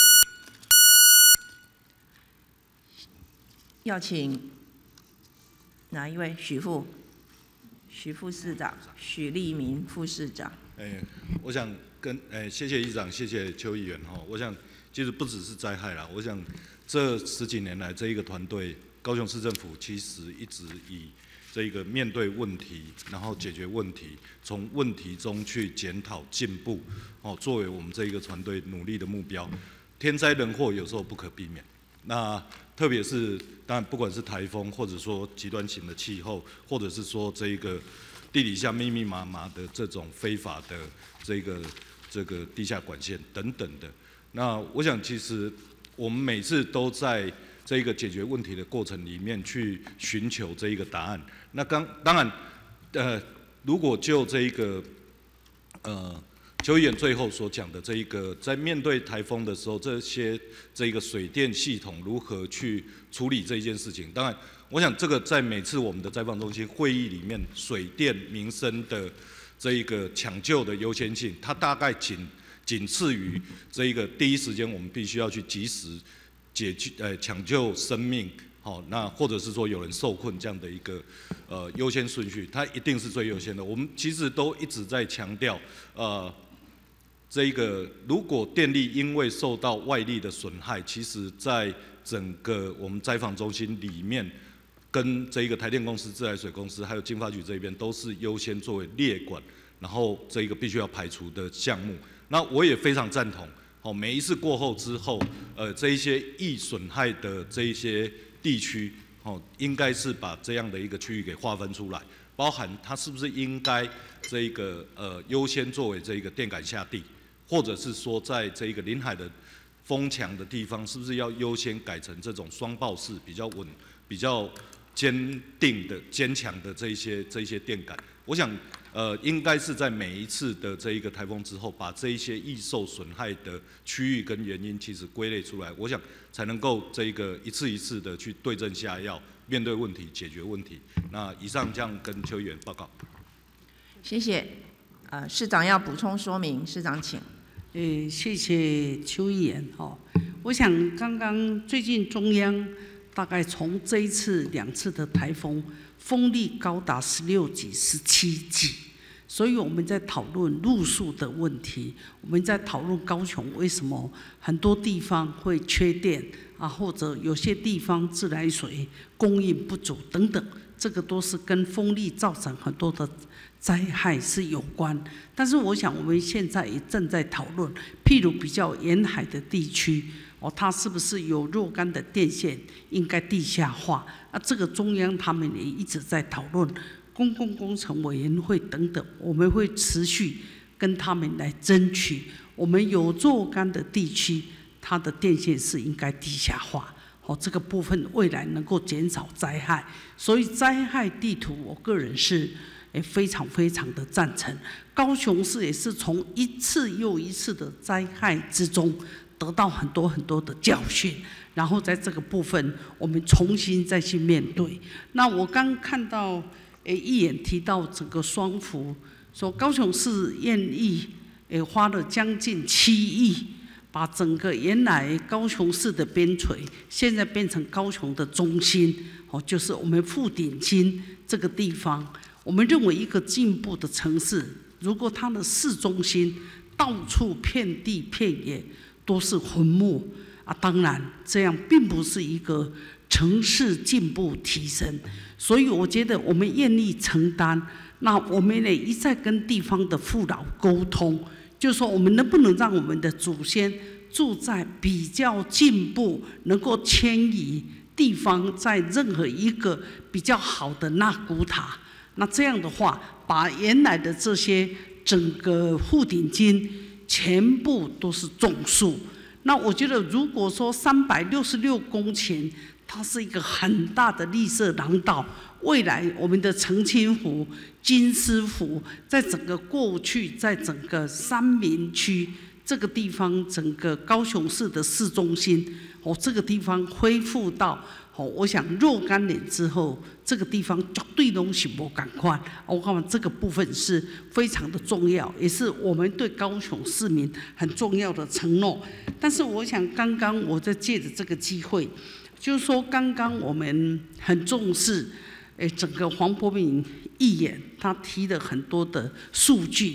要请哪一位？许副，许副市长，许立民副市长。 哎，我想跟哎，谢谢议长，谢谢邱议员哈。我想其实不只是灾害啦，我想这十几年来这一个团队。 高雄市政府其实一直以这个面对问题，然后解决问题，从问题中去检讨进步，哦，作为我们这一个团队努力的目标。天灾人祸有时候不可避免，那特别是当然不管是台风，或者说极端型的气候，或者是说这一个地底下密密麻麻的这种非法的这个这个地下管线等等的，那我想其实我们每次都在这个解决问题的过程里面去寻求这一个答案。那刚当然，呃，如果就这一个呃邱议员最后所讲的这一个，在面对台风的时候，这些这个水电系统如何去处理这一件事情，当然，我想这个在每次我们的灾防中心会议里面，水电民生的这一个抢救的优先性，它大概仅仅次于这一个第一时间我们必须要去及时解决呃抢救生命，好、哦，那或者是说有人受困这样的一个呃优先顺序，它一定是最优先的。我们其实都一直在强调，呃，这一个如果电力因为受到外力的损害，其实在整个我们灾防中心里面，跟这一个台电公司、自来水公司还有经发局这边都是优先作为列管，然后这一个必须要排除的项目。那我也非常赞同，哦，每一次过后之后，呃，这一些易损害的这一些地区，哦，应该是把这样的一个区域给划分出来，包含它是不是应该这一个呃优先作为这一个电感下地，或者是说在这一个临海的风强的地方，是不是要优先改成这种双报式比较稳、比较坚定的、坚强的这一些这一些电感？我想。呃，应该是在每一次的这一个台风之后，把这一些易受损害的区域跟原因，其实归类出来，我想才能够这一个一次一次的去对症下药，面对问题，解决问题。那以上这样跟邱议员报告。 谢谢。呃，市长要补充说明，市长请。 呃，谢谢邱议员哦。我想刚刚最近中央大概从这一次两次的台风，风力高达十六级、十七级。所以我们在讨论路数的问题，我们在讨论高雄为什么很多地方会缺电啊，或者有些地方自来水供应不足等等，这个都是跟风力造成很多的灾害是有关。但是我想我们现在也正在讨论，譬如比较沿海的地区，哦，它是不是有若干的电线应该地下化？啊，这个中央他们也一直在讨论。公共工程委员会等等，我们会持续跟他们来争取，我们有若干的地区，它的电线是应该地下化，哦，这个部分未来能够减少灾害。所以灾害地图，我个人是也非常非常的赞成。高雄市也是从一次又一次的灾害之中得到很多很多的教训，然后在这个部分，我们重新再去面对。那我刚看到。诶，议员提到整个双福，说高雄市愿意诶花了将近七亿，把整个原来高雄市的边陲，现在变成高雄的中心，哦，就是我们富鼎金这个地方。我们认为一个进步的城市，如果它的市中心到处遍地遍野都是坟墓啊，当然这样并不是一个城市进步提升。所以我觉得我们愿意承担，那我们也一再跟地方的父老沟通，就说我们能不能让我们的祖先住在比较进步、能够迁移地方，在任何一个比较好的纳古塔。那这样的话，把原来的这些整个富鼎金全部都是种树。那我觉得，如果说三百六十六公顷。它是一个很大的绿色廊道，未来我们的澄清湖、金丝湖，在整个过去，在整个三民区这个地方，整个高雄市的市中心，哦，这个地方恢复到，哦，我想若干年之后，这个地方绝对拢是无同款。我看这个部分是非常的重要，也是我们对高雄市民很重要的承诺。但是我想，刚刚我在借着这个机会。就是说，刚刚我们很重视，诶，整个黄博敏议员他提了很多的数据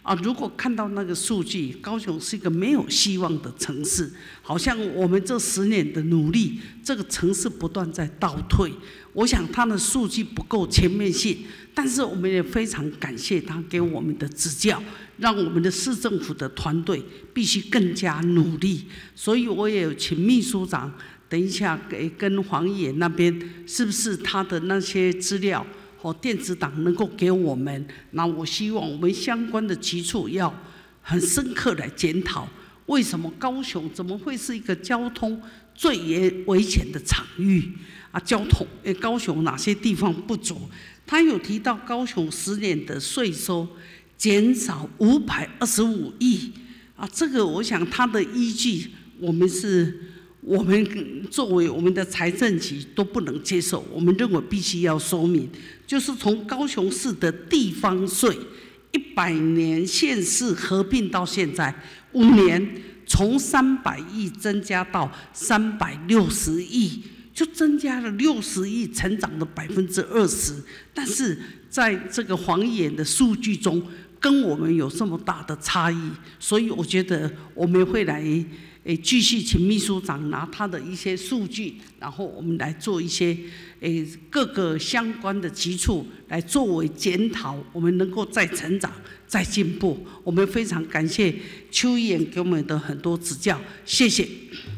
啊，如果看到那个数据，高雄是一个没有希望的城市，好像我们这十年的努力，这个城市不断在倒退。我想他的数据不够全面性，但是我们也非常感谢他给我们的指教，让我们的市政府的团队必须更加努力。所以我也有请秘书长，等一下给跟黄野那边，是不是他的那些资料？或电子档能够给我们，那我希望我们相关的局处要很深刻来检讨，为什么高雄怎么会是一个交通最危险的场域啊？交通，诶，高雄哪些地方不足？他有提到高雄十年的税收减少五百二十五亿啊，这个我想他的依据，我们是。我们作为我们的财政局都不能接受，我们认为必须要说明，就是从高雄市的地方税一百年县市合并到现在五年，从三百亿增加到三百六十亿，就增加了六十亿，成长了百分之二十。但是在这个黄眼的数据中，跟我们有这么大的差异，所以我觉得我们会来。诶，继续请秘书长拿他的一些数据，然后我们来做一些诶各个相关的局处来作为检讨，我们能够再成长、再进步。我们非常感谢邱议员给我们的很多指教，谢谢。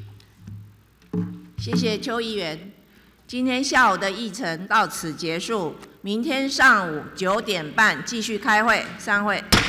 谢谢邱议员。今天下午的议程到此结束，明天上午九点半继续开会，散会。